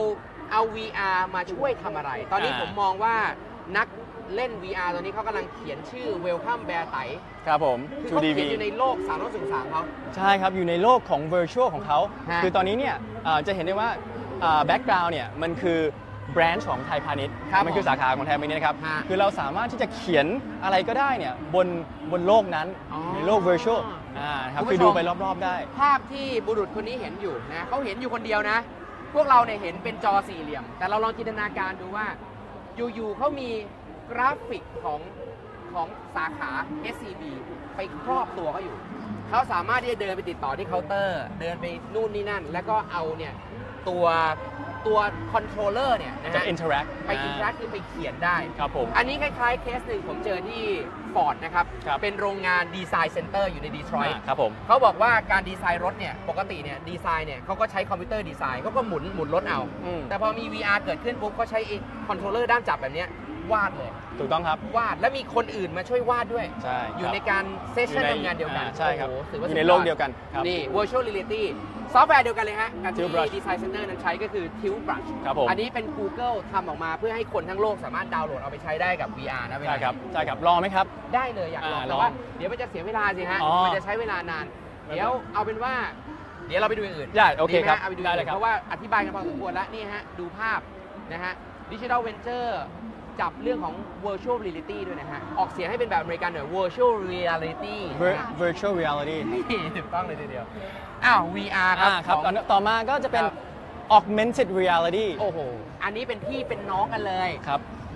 VR มาช่วยทำอะไร ตอนนี้ผมมองว่านักเล่น VR ตอนนี้เขากำลังเขียนชื่อ Welcome Bear ไตครับผมคือเขา 2DV เขียนอยู่ในโลก363เขาใช่ครับ อยู่ในโลกของ virtual ของเขาฮะคือตอนนี้เนี่ยจะเห็นได้ว่าbackground เนี่ยมันคือแบรนช์ของไทยพาณิชย์ครับมันคือสาขาของไทยพาณิชย์นะครับฮะคือเราสามารถที่จะเขียนอะไรก็ได้เนี่ยบนโลกนั้นอ๋อในโลก virtual ครับคุณผู้คือชมดูไปรอบๆได้ภาพที่บุรุษคนนี้เห็นอยู่นะเขาเห็นอยู่คนเดียวนะ พวกเราเนี่ยเห็นเป็นจอสี่เหลี่ยม แต่เราลองจินตนาการดูว่า อยู่ๆเขามีกราฟิกของสาขา SCB ไปครอบตัวเขาอยู่ เขาสามารถที่จะเดินไปติดต่อที่เคาน์เตอร์ เดินไปนู่นนี่นั่น แล้วก็เอาเนี่ยตัวคอนโทรลเลอร์เนี่ยนะจะฮะ interact ไปอินทรัคคือไปเขียนได้ครับผมอันนี้คล้ายๆเคสหนึ่งผมเจอที่ฟอร์ดนะครับครับเป็นโรงงานดีไซน์เซ็นเตอร์อยู่ในดีทรอยต์ครับผมเขาบอกว่าการดีไซน์รถเนี่ยปกติเนี่ยดีไซน์เนี่ยเขาก็ใช้คอมพิวเตอร์ดีไซน์เขาก็หมุนรถเอาอืมแต่พอมี VR เกิดขึ้นปุ๊บก็ใช้คอนโทรลเลอร์ด้ามจับแบบเนี้ยวาดเลยถูกต้องครับวาดแล้วมีคนอื่นมาช่วยวาดด้วยใช่อยู่ในการเซสชั่นทำงานเดียวกันใช่ครับโอ้โหถือว่าอสุยู่ดในยโลอดกเดียวกันครับนี่ virtual reality ซอฟต์แวร์เดียวกันเลยฮะกับที่ Tilt Brush Design Center นั้นใช้ก็คือ Tilt Brush ครับผมอันนี้เป็น Google ทำออกมาเพื่อให้คนทั้งโลกสามารถดาวน์โหลดเอาไปใช้ได้กับ VR นะเวลาใช่ครับใช่ครับรอไหมครับได้เลยอยากลองลแต่องว่าเดี๋ยวมันจะเสียเวลาสิฮะอ๋อมันจะใช้เวลานาน เดี๋ยวเอาเป็นว่า เดี๋ยวเราไปดูอย่างอื่นได้โอเคดีไหมครับฮะเอาไปดูอได้ย่างเลยอื่นครับเพราะว่าอธิบายกันพอสมควรแล้วนี่ฮะดูภาพนะฮะ Digital Venture จับเรื่องของ virtual reality ด้วยนะฮะออกเสียงให้เป็นแบบอเมริกันหน่อย virtual reality นะฮะ virtual reality นี่ถูกต้องเลยทีเดียวอ้าว VR ครับครับของต่อมาก็จะเป็นครับ augmented reality โอ้โห อันนี้เป็นพี่เป็นน้องกันเลยครับ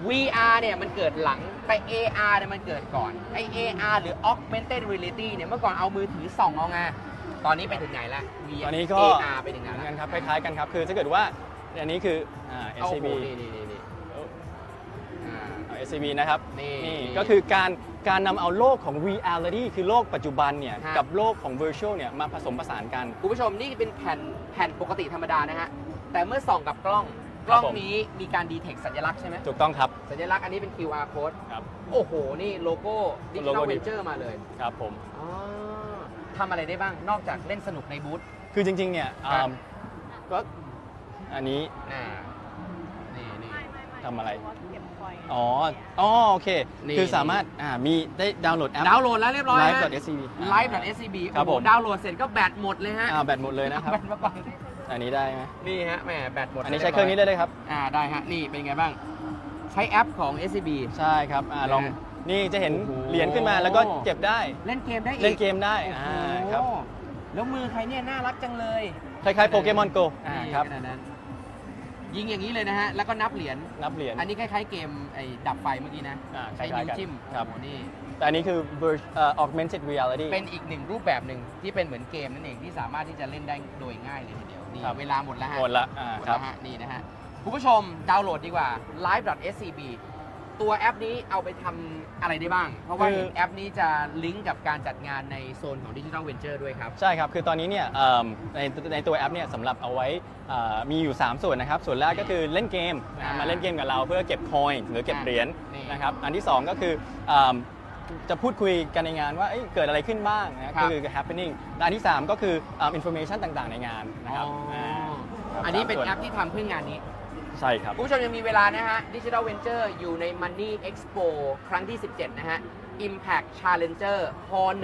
VR เนี่ยมันเกิดหลัง แต่ AR เนี่ยมันเกิดก่อน ไอ AR หรือ Augmented Reality เนี่ยเมื่อก่อนเอามือถือส่องเอาไง ตอนนี้ไปถึงไหนแล้ว VR ตอนนี้ก็ AR ไปถึงไหนเหมือนแล้วกันครับคล้ายๆกันครับ คือถ้าเกิดว่าอันนี้คือโอ้โห SCB นี่อ่า SCB นะครับนี่ก็คือการนำเอาโลกของ reality คือโลกปัจจุบันเนี่ยฮะกับโลกของ virtual เนี่ยมาผสมผสานกันคุณผู้ชมนี่เป็นแผ่นปกติธรรมดานะฮะ แต่เมื่อส่องกับกล้องคกรับล้องผมนี้มีการดีเทคสัญลักษณ์ใช่ไหมถูกต้องครับสัญลักษณ์อันนี้เป็น QR code ครับโอ้โห นี่โลโก้โล Digital โก้ Venture มาเลยครับผมอ๋อทำอะไรได้บ้าง นอกจากเล่นสนุกในบูธคือจริงๆเนี่ยครับก็อันนี้อ่านี่ทำอะไรเก็บคอยอ๋อโอเคนี่คือสามารถมีได้ดาวน์โหลดแอปดาวน์โหลดแล้วเรียบร้อยฮะ live.scb live.scb ครับผมดาวน์โหลดเสร็จก็แบตหมดเลยฮะแบตหมดเลยนะครับแบตมาก่อนอันนี้ได้ไหมนี่ฮะแหมแบตหมดอันนี้ใช้เครื่องนี้ได้เลยครับได้ฮะ นี่เป็นไงบ้าง ใช้แอปของ SCB ใช่ครับลองนะฮะนี่จะเห็นโอ้โหเหรียญขึ้นมาแล้วก็เก็บได้เล่นเกมได้อีกเล่นเกมได้โอ้โหครับแล้วมือใครเนี่ยน่ารักจังเลยคล้ายๆโปเกมอนโกนี่ครับขนาดนั้นยิงอย่างนี้เลยนะฮะ แล้วก็นับเหรียญนับเหรียญอันนี้คล้ายๆเกมไอ้ดับไฟเมื่อกี้นะ ใช้คล้ายนิ้วๆกันจิ้มครับโอ้โหนี่แต่อันนี้คือ augmented reality เป็นอีกหนึ่งรูปแบบหนึ่งที่เป็นเหมือนเกมนั่นเองที่สามารถที่จะเล่นได้โดยง่ายเลยทีเดียวนี่ครับเวลาหมดแล้วฮะหมดละหมดครัแล้บวฮะนี่นะฮะคุณผู้ชมดาวน์โหลดดีกว่า live.scb ตัวแอปนี้เอาไปทำอะไรได้บ้าง เพราะว่าคือเห็นแอปนี้จะลิงก์กับการจัดงานในโซนของ Digital Venture ด้วยครับใช่ครับ คือตอนนี้เนี่ยในตัวแอปเนี่ยสำหรับเอาไว้มีอยู่ 3 ส่วนนะครับ ส่วนแรกก็คือเล่นเกมมาเล่นเกมกับเราเพื่อเก็บคอยน์หรือเก็บเหรียญนี่นะครับ อันที่ 2 ก็คือจะพูดคุยกันในงานว่าเกิดอะไรขึ้นบ้างนะก็คือ happening และอันที่ 3 ก็คือ information ต่างๆ ในงานนะครับอันนี้เป็นแอปที่ทำเพื่องานนี้ใช่ครับคุณผู้ชมยังมีเวลานะฮะ Digital Venture อยู่ใน Money Expo ครั้งที่ 17 นะฮะ Impact Challenger ฮอ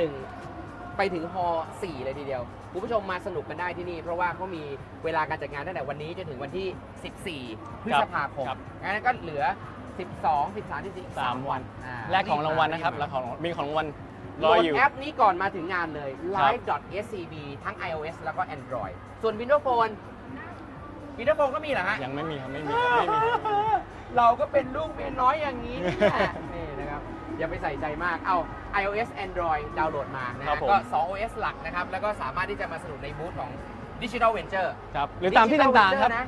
1ไปถึงฮอ4เลยทีเดียว คุณผู้ชมมาสนุกกันได้ที่นี่ เพราะว่าเขามีเวลาการจัดงานตั้งแต่วันนี้จนถึงวันที่ 14 พฤษภาคมครับงั้นก็เหลือ 12 13 14 3 วันอ่าแลกของรางวัลนะครับและมีของรางวัลโหรลอดอยู่แอปนี้ก่อนมาถึงงานเลยครับ live.scb ทั้ง iOS แล้วก็ Android ส่วน Windows Phone Windows Phone ก็มีเหรอฮะยังไม่มีครับไม่มีครับไม่มีเราก็เป็นลูกเมียน้อยอย่างนี้เนี่ย นี่นะครับ อย่าไปใส่ใจมาก เอา iOS Android ดาวน์โหลดมานะครัฮะบผมก็ 2 OS หลักนะครับ แล้วก็สามารถที่จะมาสนุกในบูธของ Digital Venture ครับหรือตามที่ต่างๆครับ Digital Venture นะ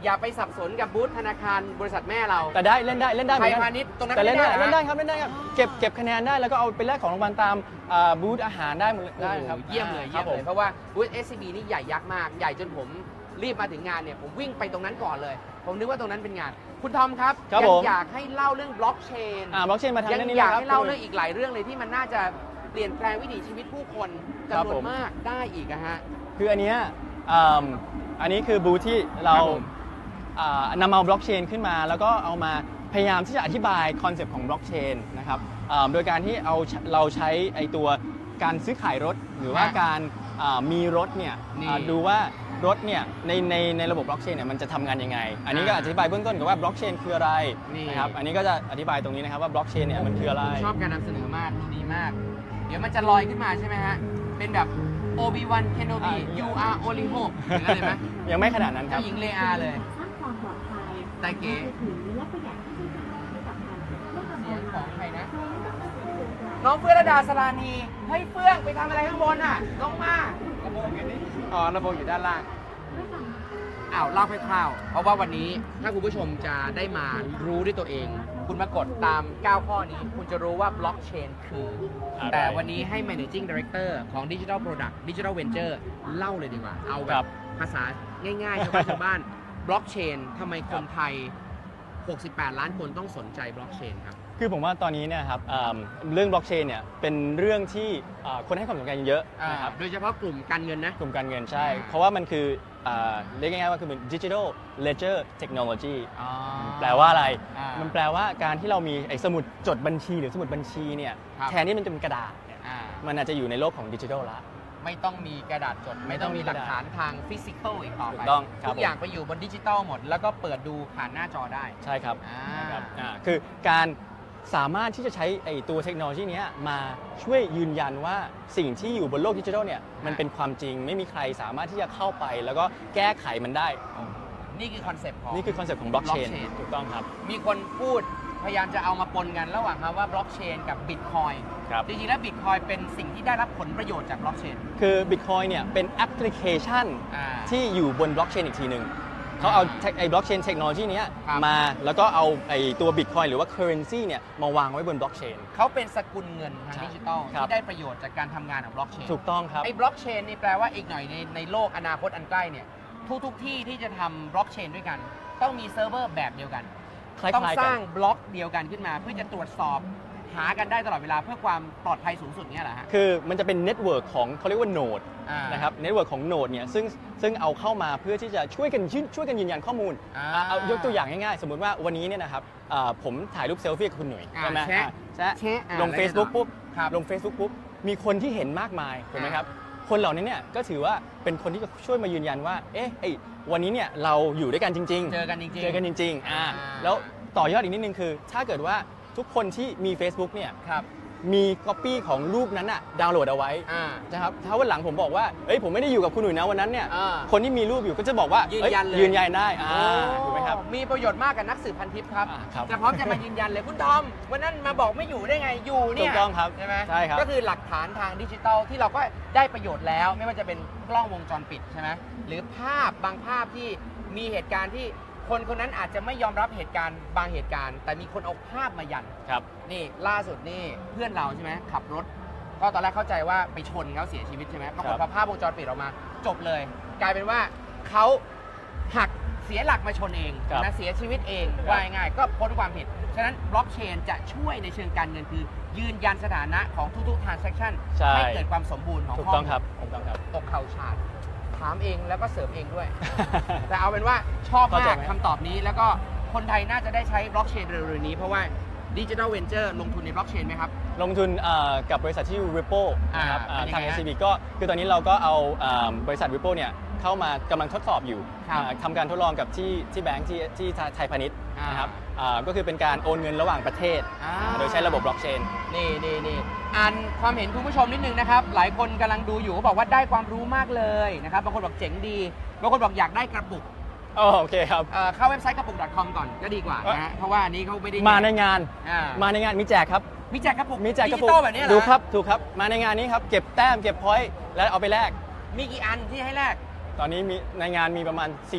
อย่าไปสับสนกับบูธธนาคารบริษัทแม่เราแต่ได้เล่นได้เหมืไทอย นกัพาณิชย์ตรงนั้นแต่เล่นได้ไม่เล่นได้ได้ครับเล่นได้ครับเก็บคะแนนได้แล้วก็เอาไปแลกของรางวัลตามบูธอาหารได้หมดเลยได้ครับเยี่ยมเลยคเยี่รัยบมผเลย เพราะว่าบูธ SCB นี่ใหญ่ยักษ์มาก ใหญ่จนผมรีบมาถึงงานเนี่ยผมวิ่งไปตรงนั้นก่อนเลย ผมนึกว่าตรงนั้นเป็นงาน คุณทอมครับครับยัผมอยากให้เล่าเรื่องบล็อกเชนบล็อกเชนมาทางยังเรื่องนี้อยากนะครับให้เล่าเรื่องอีกหลายเรื่องเลยที่มันน่าจะเปลี่ยนแปลงวิถีชีวิตผู้คนครับจำนวผนมมากได้อีกอะฮะคืออันเนี้ยอันนี้คือบูธที่เราครับผมนำเอาบล็อกเชนขึ้นมาแล้วก็เอามาพยายามที่จะอธิบายคอนเซปต์ของบล็อกเชนนะครับโดยการที่เราใช้ไอตัวการซื้อขายรถหรือว่าการมีรถเนี่ยนี่ดูว่ารถเนี่ยในระบบบล็อกเชนเนี่ยมันจะทำงานยังไง อันนี้ก็อธิบายเบื้องต้นกับว่าบล็อกเชนคืออะไรนี่นะครับอันนี้ก็จะอธิบายตรงนี้นะครับว่าบล็อกเชนเนี่ยมันคืออะไรชอบการนำเสนอมากดูดีมาก เดี๋ยวมันจะลอยขึ้นมาใช่ไหมฮะ เป็นแบบ Obi-Wan Kenobi you are only hope อย่างนั้นเลยไหมยังไม่ขนาดนั้นครัเจ้าบหญิงเลอาเลยสร้างความปลอดภัยแต่เก๋ถือและประหยัดค่าใช้จ่ายให้กับการเรื่องเสียงของใครนะใช้และต้องเตือนใจน้องเฟื่องระดาสรานีเฮ้ยเฟื่องไปทำอะไรข้างบนอ่ะลงมาอ๋อระบบอยู่ด้านล่างอ้าวเล่าคร่าวๆเพราะว่าวันนี้ถ้าคุณผู้ชมจะได้มารู้ด้วยตัวเอง คุณมากดตาม 9 ข้อนี้ คุณจะรู้ว่าบล็อกเชนคืออะไรแต่วันนี้ให้ managing director ของ digital product digital venture เล่าเลยดีกว่า เอาแบครับ บภาษาง่ายๆชาวบ้านบล็อกเชนทำไมคนไทย 68 ล้านคนต้องสนใจบล็อกเชนครับคือผมว่าตอนนี้เนี่ยครับเรื่องบล็อกเชนเนี่ยเป็นเรื่องที่คนให้ความสนใจเยอะนะครับโดยเฉพาะกลุ่มการเงินนะกลุ่มการเงินใช่อ่าเพราะว่ามันคือเรียกง่ายๆว่าคือเป็น digital ledger technology แปลว่าอะไรอ่ามัมันแปลว่าการที่เรามีไอ้สมุดจดบัญชีหรือสมุดบัญชีเนี่ยครับแทนที่มันจะเป็นกระดาษเนี่ยอ่ามันอาจจะอยู่ในโลกของดิจิทัลละไม่ต้องมีกระดาษจด ไม่ต้องมีหลักฐานทางฟิสิกอลอีกต่อถูไปกต้องครับทุกอย่างไปอยู่บนดิจิตอลหมด แล้วก็เปิดดูผ่านหน้าจอได้ใช่ครับอ่าครับคือการสามารถที่จะใช้ไอ้ตัวเทคโนโลยีเนี้ยมาช่วยยืนยันว่าสิ่งที่อยู่บนโลกดิจิทัลเนี่ยมันเป็นความจริงไม่มีใครสามารถที่จะเข้าไป แล้วก็แก้ไขมันได้นี่คือคอนเซปต์ของนี่คือคอนเซปต์ของบล็อกเชน blockchain ถูกต้องครับมีคนพูดพยายามจะเอามาปนกันระหว่างคำว่าบล็อกเชนกับบิตคอยครับจริงๆแล้วบิตคอยเป็นสิ่งที่ได้รับผลประโยชน์จากบล็อกเชนคือ Bitcoin เนี่ยเป็นแอปพลิเคชันอ่าที่อยู่บนบล็อกเชนอีกทีหนึ่งเขาเอาไอ้บล็อกเชนเทคโนโลยีนี้ยครับมาแล้วก็เอาไอ้ตัว Bitcoin หรือว่า Currency เนี่ยมาวางไว้บนบล็อกเชนเขาเป็นสกุลเงินทางใช่ดิจิตอลครับที่ได้ประโยชน์จากการทำงานของบล็อกเชนถูกต้องครับไอ้บล็อกเชนนี่แปลว่าอีกหน่อยในโลกอนาคตอันใกล้เนี่ยทุกที่ที่จะทำบล็อกเชนด้วยกัน ต้องมีเซิร์ฟเวอร์แบบเดียวกันคล้ายๆต้องกันสร้างบล็อกเดียวกันขึ้นมา เพื่อจะตรวจสอบหากันได้ตลอดเวลาเพื่อความปลอดภัยสูงสุดเนี่ยแหละฮะคือมันจะเป็นเน็ตเวิร์กของเขาเรียกว่าโนดอ่านนะครับเน็ตเวิร์กของโนดเนี่ยซึ่งเอาเข้ามาเพื่อที่จะช่วยกันยืนยันข้อมูล เอายกตัวอย่างง่ายๆ สมมุติว่าวันนี้เนี่ยนะครับผมถ่ายรูปเซลฟี่กับคุณหนุ่ยอ่าใช่ไหมแชะแชะแชะอ่าลงแล้ว Facebook ปุ๊บครับลง Facebook ปุ๊บมีคนที่เห็นมากมายถูกไหมครับคนเหล่านี้เนี่ยก็ถือว่าเป็นคนที่จะช่วยมายืนยันว่าเอ๊ะวันนี้เนี่ยเราอยู่ด้วยกันจริงๆเจอกันจริงๆเจอกันจริงแล้วต่อยอดอีกนิดนึงคือ ถ้าเกิดว่าทุกคนที่มี Facebook เนี่ยครับมีก๊อปปี้ของรูปนั้นอะดาวน์โหลดเอาไว้อ่านะครับถ้าวันหลังผมบอกว่าเอ้ยผมไม่ได้อยู่กับคุณหนุ่ยนะวันนั้นเนี่ยอ่าคนที่มีรูปอยู่ก็จะบอกว่ายืนอ้ยันเลยยืนยันได้ถูกไหมครับมีประโยชน์มากกับนักสืบพันทิปครับครับจะพร้อมจะมายืนยันเลยคุณทอมวันนั้นมาบอกไม่อยู่ได้ไงอยู่เนี่ยถูกต้องครับใช่ไหมใช่ครับก็คือหลักฐานทางดิจิทัลที่เราก็ได้ประโยชน์แล้ว ไม่ว่าจะเป็นกล้องวงจรปิดใช่ไหมหรือภาพบางภาพที่มีเหตุการณ์ที่คนคนนั้นอาจจะไม่ยอมรับเหตุการณ์บางเหตุการณ์ แต่มีคนเอาภาพมายันครับนี่ล่าสุดนี่เพื่อนเราใช่ไหมขับรถ ก็ตอนแรกเข้าใจว่าไปชนเขาเสียชีวิตใช่ไหมปรากฏครับพอภาพวงจรปิดออกมา จบเลย กลายเป็นว่าเขาหักเสียหลักมาชนเองครับนะเสียชีวิตเองครับว่าง่ายๆก็พ้นความผิด ฉะนั้นบล็อกเชนจะช่วยในเชิงการเงินคือ ยืนยันสถานะของทุกๆ transaction ใช่ให้เกิดความสมบูรณ์ของถูกข้อต้องมูลครับถูกต้องครับตกเข่าฉาดถามเองแล้วก็เสริมเองด้วย แต่เอาเป็นว่าชอบเข้าใจมากไหมคำตอบนี้แล้วก็คนไทยน่าจะได้ใช้บล็อกเชนเร็วๆนี้เพราะว่าดิจิทัลเวนเจอร์ลงทุนในบล็อกเชนไหมครับลงทุนกับบริษัทที่ Ripple นะครับเป็นยังทางไงฮะ SCB ก็คือตอนนี้เราก็เอาบริษัท Ripple เนี่ยเข้ามากำลังทดสอบอยู่ครับทำการทดลองกับที่แบงค์ที่ไทยพาณิชย์อ่านนะครับก็คือเป็นการโอนเงินระหว่างประเทศ โดยใช้ระบบบล็อกเชนนี่อ่านความเห็นคุณผู้ชมนิดนึงนะครับ หลายคนกำลังดูอยู่เขาบอกว่าได้ความรู้มากเลยนะครับบางคนบอกเจ๋งดีบางคนบอกอยากได้กระปุกโอเคครับเข้าเว็บไซต์กระปุก .com ก่อนก็ดีกว่านะฮะเพราะว่าอันนี้เขาไม่ได้มาในงานอ่ามาในงานมีแจกครับมีแจกกระปุกมีแจกกระปุดิจิตอลแบบนี้เหรอดูครับถูกครับมาในงานนี้ครับเก็บแต้มเก็บพอยต์แล้วเอาไปแลกมีกี่อันที่ให้แลกตอนนี้มีในงานมีประมาณ 40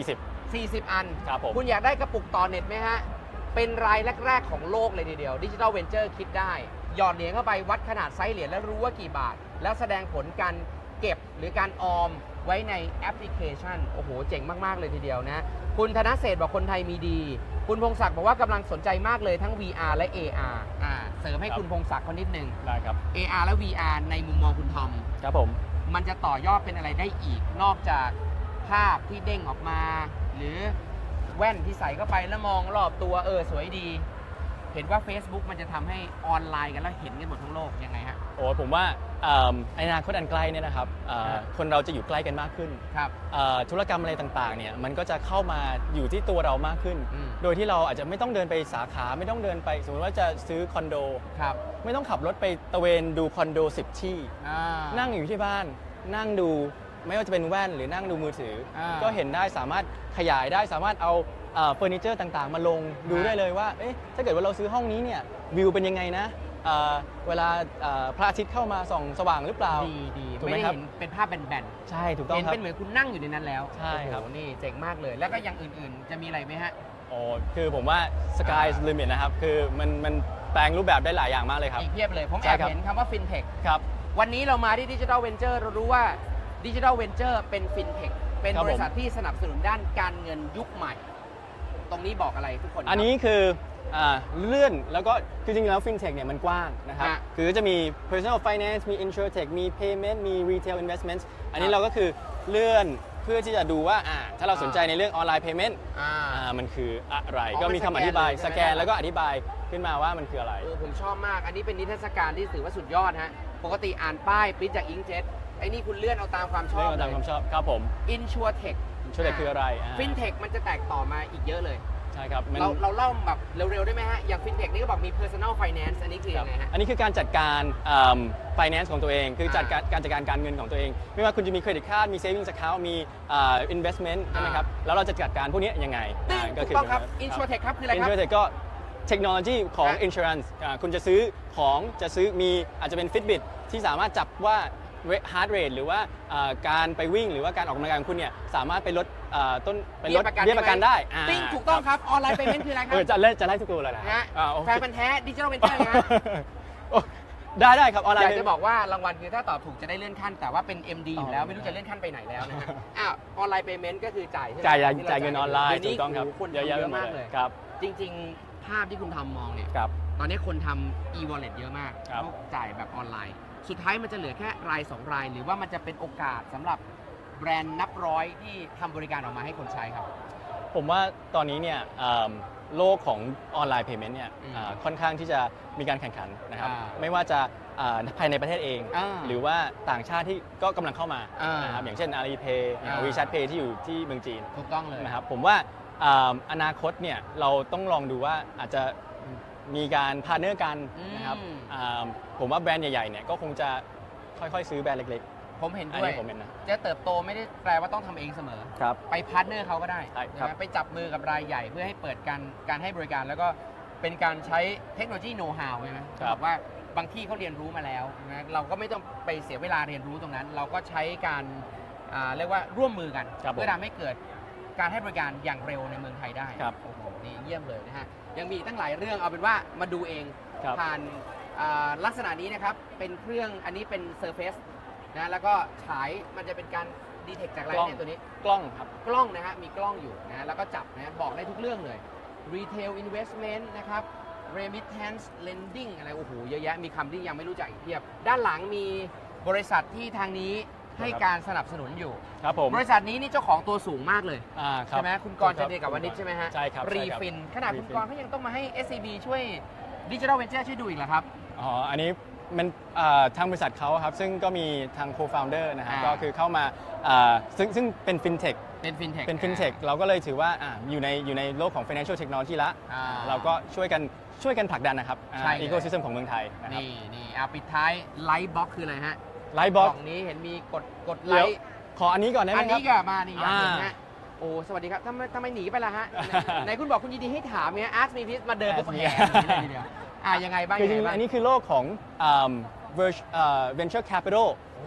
40 อันครับผมคุณอยากได้กระปุกต่อเน็ตไหมฮะ เป็นรายแรก ๆ ของโลกเลยทีเดียวดิจิทัลเวนเจอร์คิดได้ หยอดเหรียญเข้าไปวัดขนาดไซส์เหรียญแล้วรู้ว่ากี่บาท แล้วแสดงผลการเก็บหรือการออมไว้ในแอปพลิเคชัน โอ้โห เจ๋งมาก ๆ เลยทีเดียวนะ คุณธนเศรษฐ์บอกคนไทยมีดี คุณพงศักดิ์บอกว่ากำลังสนใจมากเลยทั้ง VR และ AR เสริมให้คุณพงศักดิ์เขานิดนึงได้ครับ AR และ VR ในมุมมองคุณทอมครับผมมันจะต่อยอดเป็นอะไรได้อีก นอกจากภาพที่เด้งออกมา หรือแว่นที่ใส่เข้าไปแล้วมองรอบตัวสวยดี เห็นว่า Facebook มันจะทำให้ออนไลน์กันแล้วเห็นกันหมดทั้งโลกยังไงฮะโอ้ผมว่าในอนาคตอันใกล้เนี่ยนะครับคนเราจะอยู่ใกล้กันมากขึ้นครับธุรกรรมอะไรต่างๆเนี่ยมันก็จะเข้ามาอยู่ที่ตัวเรามากขึ้นอืมโดยที่เราอาจจะไม่ต้องเดินไปสาขาไม่ต้องเดินไปสมมติว่าจะซื้อคอนโดครับไม่ต้องขับรถไปตระเวนดูคอนโด10 ที่อ่านั่งอยู่ที่บ้านนั่งดูไม่ว่าจะเป็นแว่นหรือนั่งดูมือถืออา ก็เห็นได้สามารถขยายได้สามารถเอาเฟอร์นิเจอร์ต่างๆ มาลงดูได้เลยว่าเอ๊ะถ้าเกิดว่าเราซื้อห้องนี้เนี่ยวิวเป็นยังไงนะเวลาพระอาทิตย์เข้ามาส่องสว่างหรือเปล่าดีถูกไม่ไหมได้ครับเห็นเป็นภาพแบนใช่ถูกๆต้องเห็นครับเป็นเหมือนคุณนั่งอยู่ในนั้นแล้วใช่ครับโอ้โหนี่เจ๋งมากเลย แล้วก็อย่างอื่นๆ จะมีอะไรไหมฮะอ๋อคือผมว่า sky is limit นะครับ คือมันแปลงรูปแบบได้หลายอย่างมากเลยครับอีกเพียบเลย ผมใช่แอบครับเห็นคำว่า FinTech ครับวันนี้เรามาที่ดิจิทัลเวนเจอร์เรารู้ว่าดิจิทัลเวนเจอร์เป็น FinTech เป็นครับบผมริษัทที่สนับสนุนด้านการเงินยุคใหม่ ตรงนี้บอกอะไรทุกคนครับอันนี้คือเลื่อนแล้วก็คือจริงๆแล้ว FinTech เนี่ยมันกว้างนะครับฮะคือจะมี Personal Finance มี InsurTech มี Payment มี Retail Investments อันนี้เราก็คือเลื่อนเพื่อที่จะดูว่าถ้าเราสนใจในเรื่องออนไลน์ Payment มันคืออะไรอ๋อก็มีคำอธิบายมันสสแกแกนนเลยใช่ไหมแล้วก็อธิบายขึ้นมาว่ามันคืออะไรผมชอบมาก อันนี้เป็นนิทรรศการที่ถือว่าสุดยอดฮะ ปกติอ่านป้ายปริ้นจากอิงเจ็ตไอ้นี่คุณเลื่อนเอาตามความชเรื่ออบ งเลตามยความชอบครับผม InsurTech InsurTech คืออะไร FinTech มันจะแตกต่อมาอีกเยอะเลยใช่ครับมันเราเล่าแบบเร็วๆได้ไหมฮะ อย่าง FinTech นี่ก็บอกมี Personal Finance อันนี้คือยังไงฮะอันนี้คือการจัดการfinance ของตัวเอง คือการจัดการเงินของตัวเอง ไม่ว่าคุณจะมีเครดิตการ์ดมี savings account มีinvestment ใช่ไหมครับ แล้วเราจะจัดการพวกนี้ยังไงถูกต้องครับ InsurTech ครับคืออะไรครับ InsurTech ก็เทคโนโลยีของฮะ insurance คุณจะซื้อของจะซื้อมีอาจจะเป็น Fitbit ที่สามารถจับว่า heart rate หรือว่าการไปวิ่งหรือว่าการออกกำลังกายของคุณเนี่ยสามารถไปลดเบี้ยประกันได้ติ้งถูกต้องครับ ออนไลน์ Payment คืออะไรครัจะไล่ทุกตัวเลยนะฮะโอเคแฟนพันธุ์แท้ดิจิทัลเวนเจอร์นะโอ้ได้ครับออนไลอยากน์จะบอกว่ารางวัลคือถ้าตอบถูกจะได้เลื่อนขั้น แต่ว่าเป็น MD อยู่แล้ว ไม่รู้จะเลื่อนขั้นไปไหนแล้วนะฮะออนไลน์ Payment ก็คือจ่ายใช่ไหมจ่ายเงินออนไลน์เดี๋ยวถูนี้กต้องครับโโหคนเยอะทำแยะเยไปอะหมดมากเลเลย ยครับจริงๆ ภาพที่คุณทำมองเนี่ยครับตอนนี้คนทำ e-wallet เยอะมากครับเขาจ่ายแบบออนไลน์ สุดท้ายมันจะเหลือแค่ราย 2 ราย หรือว่ามันจะเป็นโอกาสสำหรับแบรนด์นับร้อยที่ทำบริการออกมาให้คนใช้ครับผมว่าตอนนี้เนี่ยโลกของออนไลน์เพย์เมนต์เนี่ยอืมค่อนข้างที่จะมีการแข่งขันนะครับอ่าไม่ว่าจะภายในประเทศเองอ่าหรือว่าต่างชาติที่ก็กำลังเข้ามาอ่านนะครับอย่างเช่น Alipay WeChat Pay ที่อยู่ที่เมืองจีนถูกต้องเลยนะครับผมว่าอนาคตเนี่ยเราต้องลองดูว่าอาจจะมีการพาร์เนอร์กันนะครับอืมผมว่าแบรนด์ใหญ่ๆเนี่ยก็คงจะค่อยๆซื้อแบรนด์เล็กผมเห็นๆอันด้วยนี้ผมเห็นนะจะเติบโตไม่ได้แปลว่าต้องทำเองเสมอครับไปพาร์ทเนอร์เขาก็ได้ใช่ใช่ครับไหมไปจับมือกับรายใหญ่เพื่อให้เปิดการให้บริการ แล้วก็เป็นการใช้เทคโนโลยีโน้ตฮาวใช่ไหมครับบอกว่าบางที่เขาเรียนรู้มาแล้วนะเราก็ไม่ต้องไปเสียเวลาเรียนรู้ตรงนั้น เราก็ใช้การเรียกว่าร่วมมือกันครับผมเพื่อทำให้เกิดการให้บริการอย่างเร็วในเมืองไทยได้ครับโอ้โหนี่เยี่ยมเลยนะฮะยังมีอีกตั้งหลายเรื่องเอาเป็นว่ามาดูเองครับผ่านลักษณะนี้นะครับเป็นเครื่องอันนี้เป็น Surface นะแล้วก็ฉายมันจะเป็นการดีเทคจากอะไรเนี่ยตัวนี้กล้องครับกล้องนะฮะมีกล้องอยู่นะแล้วก็จับนะบอกได้ทุกเรื่องเลย Retail Investment นะครับ Remittance Lending อะไรโอ้โหเยอะแยะมีคำที่ยังไม่รู้จักอีกเพียบ ด้านหลังมีบริษัทที่ทางนี้ให้การสนับสนุนอยู่ครับผมบริษัทนี้นี่เจ้าของตัวสูงมากเลยครับใช่ไหมคุณกรณ์จันเดชกับวณิชใช่ไหมฮะใช่ครับรีใช่ครับฟินขนาดคุณกรณ์เขายังต้องมาให้ SCB ช่วย Digital Venture ช่วยดูอีกเหรอครับอ๋อ อันนี้มันทางบริษัทเขาครับ ซึ่งก็มีทาง co-founder นะฮะอ่าก็คือเข้ามาซึ่งเป็น fintech เป็น FinTech เป็น fintech เราก็เลยถือว่าอยู่ในโลกของ financial technology ละอ่าเราก็ช่วยกันผลักดันนะครับใช่เลย ecosystem ของเมืองไทยนะครับนี่ปิดท้ายไลท์บ็อกคืออะไรฮะ Lightbox กล่องนี้เห็นมีกดไลเดี๋ยวท์ขออันนี้ก่อนได้ไหมอันครันี้บก็มานี่อยากเห็นอ่าฮะโอ้สวัสดีครับทำไมหนีไปล่ะฮะ ไหนคุณบอกคุณยินดีให้ถามเนี่ย ask me please มาเดินปุ๊บ Ask me แหงเลยทีเดียวยังไงบ้างคือจริงยังไงบ้างๆอันนี้คือโลกของventure capital โอ้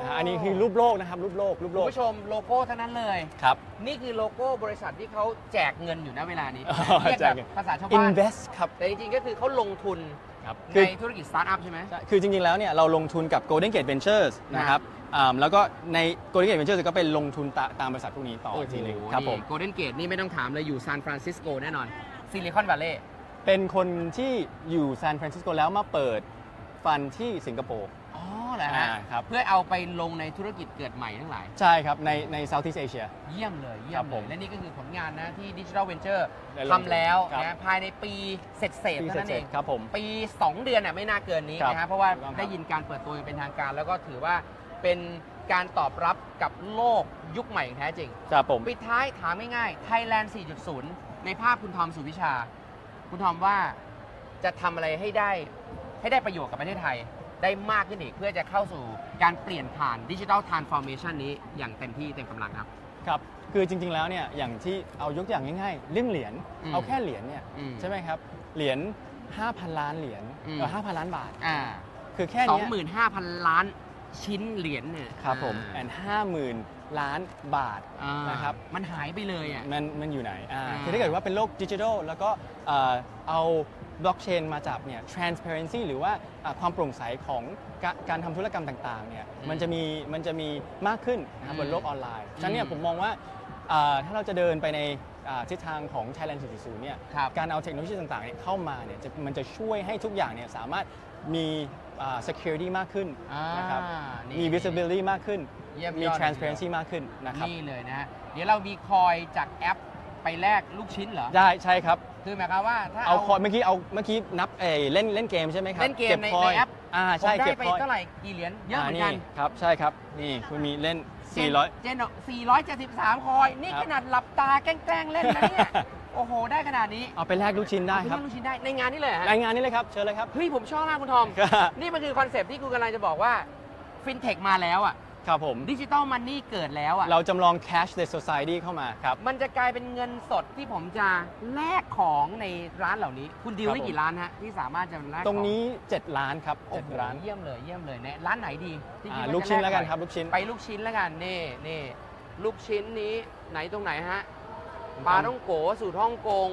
อันนี้คือรูปโลกนะครับรูปโลกคุณผู้ชมโลโก้เท่านั้นเลยครับนี่คือโลโก้บริษัทที่เขาแจกเงินอยู่ณเวลานี้อ๋อเรียกแจแบกบเงินภาษาชาวบ้าน invest ครับแต่จริงๆก็คือเขาลงทุนครับในธุรกิจสตาร์ทอัพใช่ไหมคือจริงๆแล้วเนี่ยเราลงทุนกับ Golden Gate Ventures นะครับแล้วก็ใน Golden Gate Ventures ก็เป็นลงทุนตามบริษัทพวกนี้ต่ออีกทีหนึงครับผมโกลเด้นเกตนี่ไม่ต้องถามเลยอยู่ซานฟรานซิสโกแน่นอนซิลิคอนวัลเลย์เป็นคนที่อยู่ซานฟรานซิสโกแล้วมาเปิดฟันที่สิงคโปร์อ๋อเหรอฮะครับเพื่อเอาไปลงในธุรกิจเกิดใหม่ทั้งหลายใช่ครับใน Southeast Asia เยี่ยมเลยเยี่ยครัมบเลผมยและนี่ก็คือผลงานนะที่ดิจิทัลเวนเจอร์ได้ลงทุนทำแล้วครับนะภายในปีเสร็จเท่านั้นเองครับผมปี 2 เดือนน่ะไม่น่าเกินนี้ครับนะฮะเพราะว่าถูกต้องครับได้ยินการเปิดตัวอย่างเป็นทางการ แล้วก็ถือว่าเป็นการตอบรับกับโลกยุคใหม่อย่างแท้จริงครับผมปิดท้ายถามง่ายๆ Thailand 4.0 ในภาพคุณทอมสุวิชา คุณทอมว่าจะทำอะไรให้ได้ประโยชน์กับประเทศไทยได้มากขึ้นอีกเพื่อจะเข้าสู่การเปลี่ยนผ่านดิจิทัลทรานส์ฟอร์เมชันนี้อย่างเต็มที่เต็มกำลังครับครับ คือจริงๆแล้วเนี่ยอย่างที่เอายกอย่างง่ายๆเล่มเหรียญอืมเอาแค่เหรียญเนี่ยอืมใช่ไหมครับ เหรียญ 5,000 ล้านเหรียญ 5,000 ล้านบาทอ่าคือแค่เนี้ย 25,000 ล้านชิ้นเหรียญเนี่ยครับผมแอน50,000 ล้านบาท นะครับมันหายไปเลยอ่ะมันอยู่ไหนอ่าคือถ้าเกิดว่าเป็นโลกดิจิทัลแล้วก็เอาบล็อกเชนมาจับเนี่ย transparency หรือว่าความโปร่งใสของการทำธุรกรรมต่างๆเนี่ยมันจะมีมากขึ้นนะครับบนโลกออนไลน์ฉะนั้นเนี่ยผมมองว่าถ้าเราจะเดินไปในทิศทางของ Thailand 4.0 เนี่ยครับการเอาเทคโนโลยีต่างๆเนี่ยเข้ามาเนี่ยมันจะช่วยให้ทุกอย่างเนี่ยสามารถมีsecurity มากขึ้นนะครับนี่มี visibility มากขึ้นเยี่ยมมียอด transparency มากขึ้นนะครับนี่เลยนะฮะ เดี๋ยวเรามีคอยจากแอปไปแลกลูกชิ้นเหรอได้ใช่ครับคือหมายความว่าถ้าเอาคอยเมื่อกี้นับเล่นเกมใช่ไหมครับเล่นเกมในคอยแอปใช่ผมได้เก็บไปคอยเท่าไหร่กี่เหรียญเยอะเหมือนกันครับใช่ครับนี่คุณมีเล่น 400 เจน473 คอย นี่ครับขนาดหลับตาแกล้งๆเล่นนะเนี่ย โอ้โห ได้ขนาดนี้เอาไปแลกลูกชิ้นได้ครับเอาปเล่นลูกชิ้นได้ในงานนี้เลยเหรอฮะรายงานนี้เลยครับเชิญเลยครับเฮ้ยผมชอบมากคุณทอมครับนี่มันคือคอนเซปต์ที่คุณกำลังจะบอกว่าฟินเทคมาแล้วอ่ะครับผมดิจิตอลมันนี่เกิดแล้วอ่ะเราจำลอง cashless society เข้ามาครับมันจะกลายเป็นเงินสดที่ผมจะแลกของในร้านเหล่านี้ คุณดิวครับได้ผมกี่ร้านฮะที่สามารถจะแลกของตรงนี้ 7 ล้านครับโอ้โห 7ร้านเยี่ยมเลยเนี่ยร้านไหนดีที่คิดว่าลูกชิ้นจะแล้วกันบ่อยครับลูกชิ้นไปลูกชิ้นแล้วกันนี่ลูกชิ้นนี้ไหนตรงไหนฮะปลาต้องโกสูตรฮ่องกง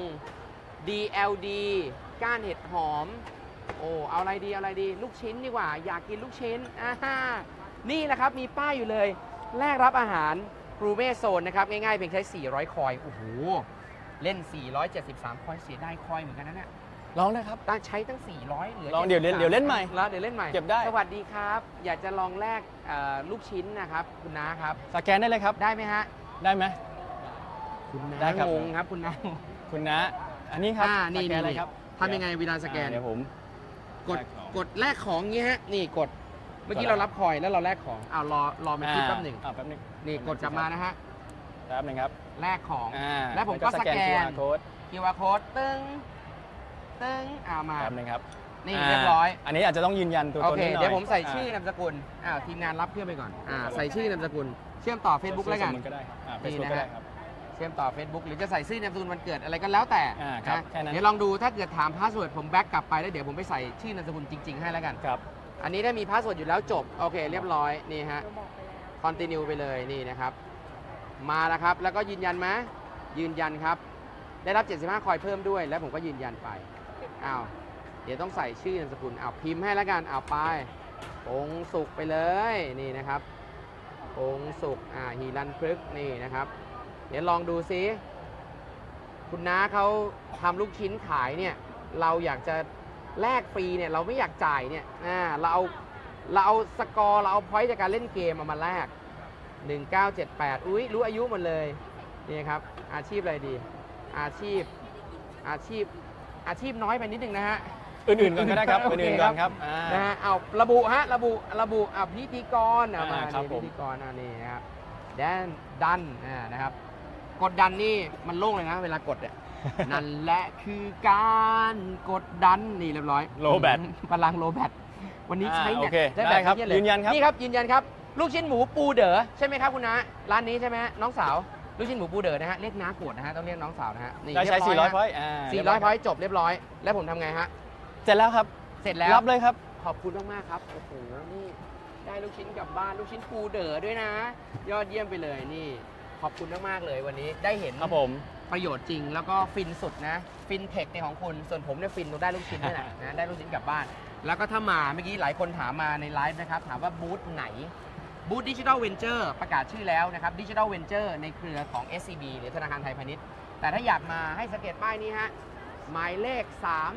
DLD ก้านเห็ดหอม โอ้เอาอะไรดีลูกชิ้นดีกว่า อยากกินลูกชิ้นนี่แหละครับมีป้ายอยู่เลยแลกรับอาหารกรูเม่โซนนะครับง่ายๆเพียงใช้400 คอยโอ้โหเล่น 473 คอยเสียได้คอยเหมือนกันนะเนี่ยลองนะครับตั้งใช้ตั้ง 400 เหลือลองเดี๋ยวเล่นใหม่แล้วเดี๋ยวเล่นใหม่เก็บได้สวัสดีครับ อยากจะลองแลกลูกชิ้นนะครับคุณน้าครับสแกนได้เลยครับได้ไหมฮะได้ไหมคุณน้าได้ครับงงครับคุณน้าคุณนะอันนี้ครับนี่สแกนเลยครับทำยังไงเวลาสแกนเดี๋ยวผมกดแลกของอย่างงี้ฮะนี่กดเมื่อกี้เรารับคอยแล้วเราแลกของรอมาคิดแป๊บหนึ่งแป๊บหนึงนี่กดกลับมานะฮะแป๊บหนึงครับแลกของอ่าแล้วผมก็สแกน QR code QR code ตึ้งมาแป๊บหนึงครับนี่เรียบร้อยอันนี้อาจจะต้องยืนยันตัวโอตนเคนิดหน่อยเดี๋ยวผมใส่ชื่อนามสกุลทีมงานรับเพื่อนไปก่อนใส่ชื่อนามสกุลเชื่อมต่อ Facebook แล้วกันก็ได้ครับเฟนี่ซบุ๊กนะก็ฮะได้ครับเชื่อมต่อ Facebook หรือจะใส่ชื่อนามสกุลวันเกิดอะไรก็แล้วแต่ครับนะแค่นั้นเดี๋ยวลองดูถ้าเกิดถามพาสเวิร์ดผมแบ็กกลับไปแล้วเดี๋ยวผมไปใส่ชื่อนามสกุลจริง ๆ ให้แล้วกันครับอันนี้ถ้ามีพาสเวิร์ดอยู่แล้วจบ โอเค เรียบร้อย นี่ฮะ คอนติเนียไปเลยนี่นะครับ มาแล้วครับ แล้วก็ยืนยันไหมยืนยันครับ ได้รับ 75 คอยเพิ่มด้วย แล้วผมก็ยืนยันไปอ้าวเดี๋ยวต้องใส่ชื่อนามสกุลพิมพ์ให้แล้วกันไปองค์สุกไปเลยนี่นะครับองค์สุกฮีรันพฤกษ์นี่นะครับ เดี๋ยวลองดูซิคุณน้าเขาทำลูกชิ้นขายเนี่ยเราอยากจะแลกฟรีเนี่ยเราไม่อยากจ่ายเนี่ยเราเอาสกอร์เราเอาพอยต์จากการเล่นเกมมาแลก1978อุ๊ยรู้อายุหมดเลยนี่ครับอาชีพอะไรดีอาชีพน้อยไปนิดนึงนะฮะอื่นๆก่อนก็ได้ครับโอเคอื่นๆก่อนครับนะฮะเอาระบุพิธีกรมาครับนี่ผมพิธีกรนี่นะครับดันนะครับกดดันนี่มันโล่งเลยนะเวลากดเนี่ย นั่นแหละคือการกดดันนี่เรียบร้อยโลแบตพลังโลแบตวันนี้ใช้โอเนี่ยเคแบได้ตครับเอะเลยยืนยันครับนี่ครับยืนยันครับลูกชิ้นหมูปูเด๋อใช่ไหมครับคุณน้าร้านนี้ใช่ไหมฮะน้องสาวลูกชิ้นหมูปูเด๋อนะฮะเรียกน้ากดนะฮะต้องเรียกน้องสาวนะฮะนี่ได้ใช้เรียบ 400 พฮะอยต์ 400 พอยต์จบเรียบร้อย แล้วผมทำไงฮะเสร็จแล้วครับเสร็จแล้วรับเลยครับขอบคุณมากๆครับ โอ้โห นี่ได้ได้ลูกชิ้นกลับบ้านลูกชิ้นปูเด๋อด้วยนะ ยอดเยี่ยมไปเลยนี่ขอบคุณมากๆเลยวันนี้ได้เห็นครับผมประโยชน์จริงแล้วก็ฟินสุดนะฟินเทคในของคุณส่วนผมเนี่ยฟินตรงได้ลูกชิ้นนี่แหละนะได้ลูกชิ้นกลับบ้าน แล้วก็ถ้ามาเมื่อกี้หลายคนถามมาในไลฟ์นะครับถามว่าบูธไหนบูธดิจิทัลเวนเจอร์ประกาศชื่อแล้วนะครับดิจิทัลเวนเจอร์ในเครือของ SCB หรือธนาคารไทยพาณิชย์แต่ถ้าอยากมาให้สังเกตป้ายนี้ฮะหมายเลข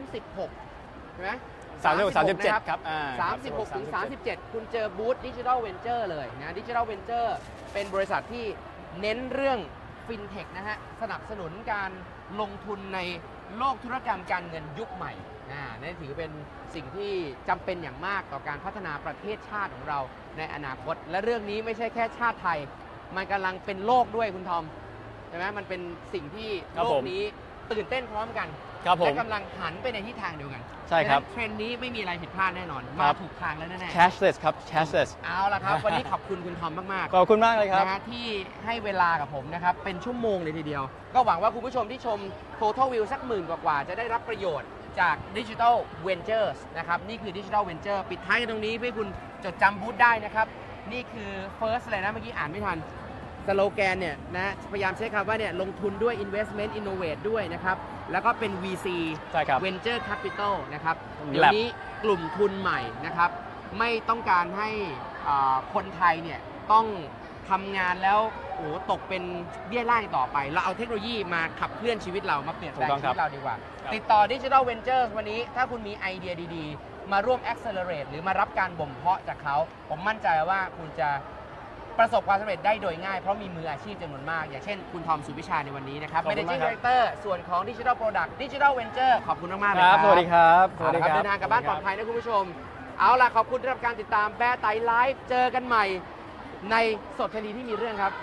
36ใช่ไหม 37ครับ 36ถึง37 คุณเจอบูธดิจิทัลเวนเจอร์เลยนะดิจิทัลเวนเจอร์เป็นบริษัทที่เน้นเรื่องฟินเทคนะฮะสนับสนุนการลงทุนในโลกธุรกรรมการเงินยุคใหม่นี่ถือเป็นสิ่งที่จำเป็นอย่างมากต่อการพัฒนาประเทศชาติของเราในอนาคต และเรื่องนี้ไม่ใช่แค่ชาติไทย มันกำลังเป็นโลกด้วยคุณทอมใช่ไหมมันเป็นสิ่งที่โลกนี้ตื่นเต้นพร้อมกันและกำลังหันไปในทิศทางเดียวกันใช่ครับเทรนด์นี้ไม่มีอะไรผิดพลาดแน่นอนมาถูกทางแล้วแน่ๆ cashless ครับ cashless เอาละครับ วันนี้ขอบคุณคุณทอมมากๆขอบคุณมากเลยครับนะฮะที่ให้เวลากับผมนะครับ เป็นชั่วโมงเลยทีเดียว ก็หวังว่าคุณผู้ชมที่ชม Total View สักหมื่นกว่าๆจะได้รับประโยชน์จาก Digital Ventures นะครับ นี่คือ Digital Venture ปิดท้ายกันตรงนี้เพื่อคุณจดจำบูธได้นะครับ นี่คือ first เลยนะ เมื่อกี้อ่านไม่ทัน สโลแกนเนี่ยนะพยายามใช้คำว่าเนี่ยลงทุนด้วย investment innovate ด้วยนะครับ แล้วก็เป็น VC ใช่ครับ Venture Capital นะครับ Lab เดี๋ยวนี้กลุ่มทุนใหม่นะครับ ไม่ต้องการให้คนไทยเนี่ยต้องทำงานแล้วโอ้ตกเป็นเบี้ยล่างต่อไป เราเอาเทคโนโลยีมาขับเคลื่อนชีวิตเรามาเปลี่ยนแปลงชีวิตเราดีกว่า ติดต่อ Digital Ventures วันนี้ถ้าคุณมีไอเดียดีๆ มาร่วม accelerate หรือมารับการบ่มเพาะจากเขา ผมมั่นใจว่าคุณจะประสบความสำเร็จได้โดยง่ายเพราะมีมืออาชีพจำนวนมาก อย่างเช่นคุณทอมสุวิชาในวันนี้นะครับขอบคุณมาก Managing ครับ Director ส่วนของ Digital Product Digital Venture ขอบคุณมากๆเลยคครัรับบ สวัสดีครับเอาละครับเดินทางกลับบ้านปลอดภัยนะคุณผู้ชม เอาล่ะ ขอบคุณสำหรับการติดตามแบร์ไตไลฟ์เจอกันใหม่ในสดคดีที่มีเรื่องครับ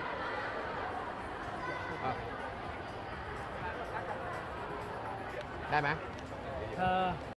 ได้ไหม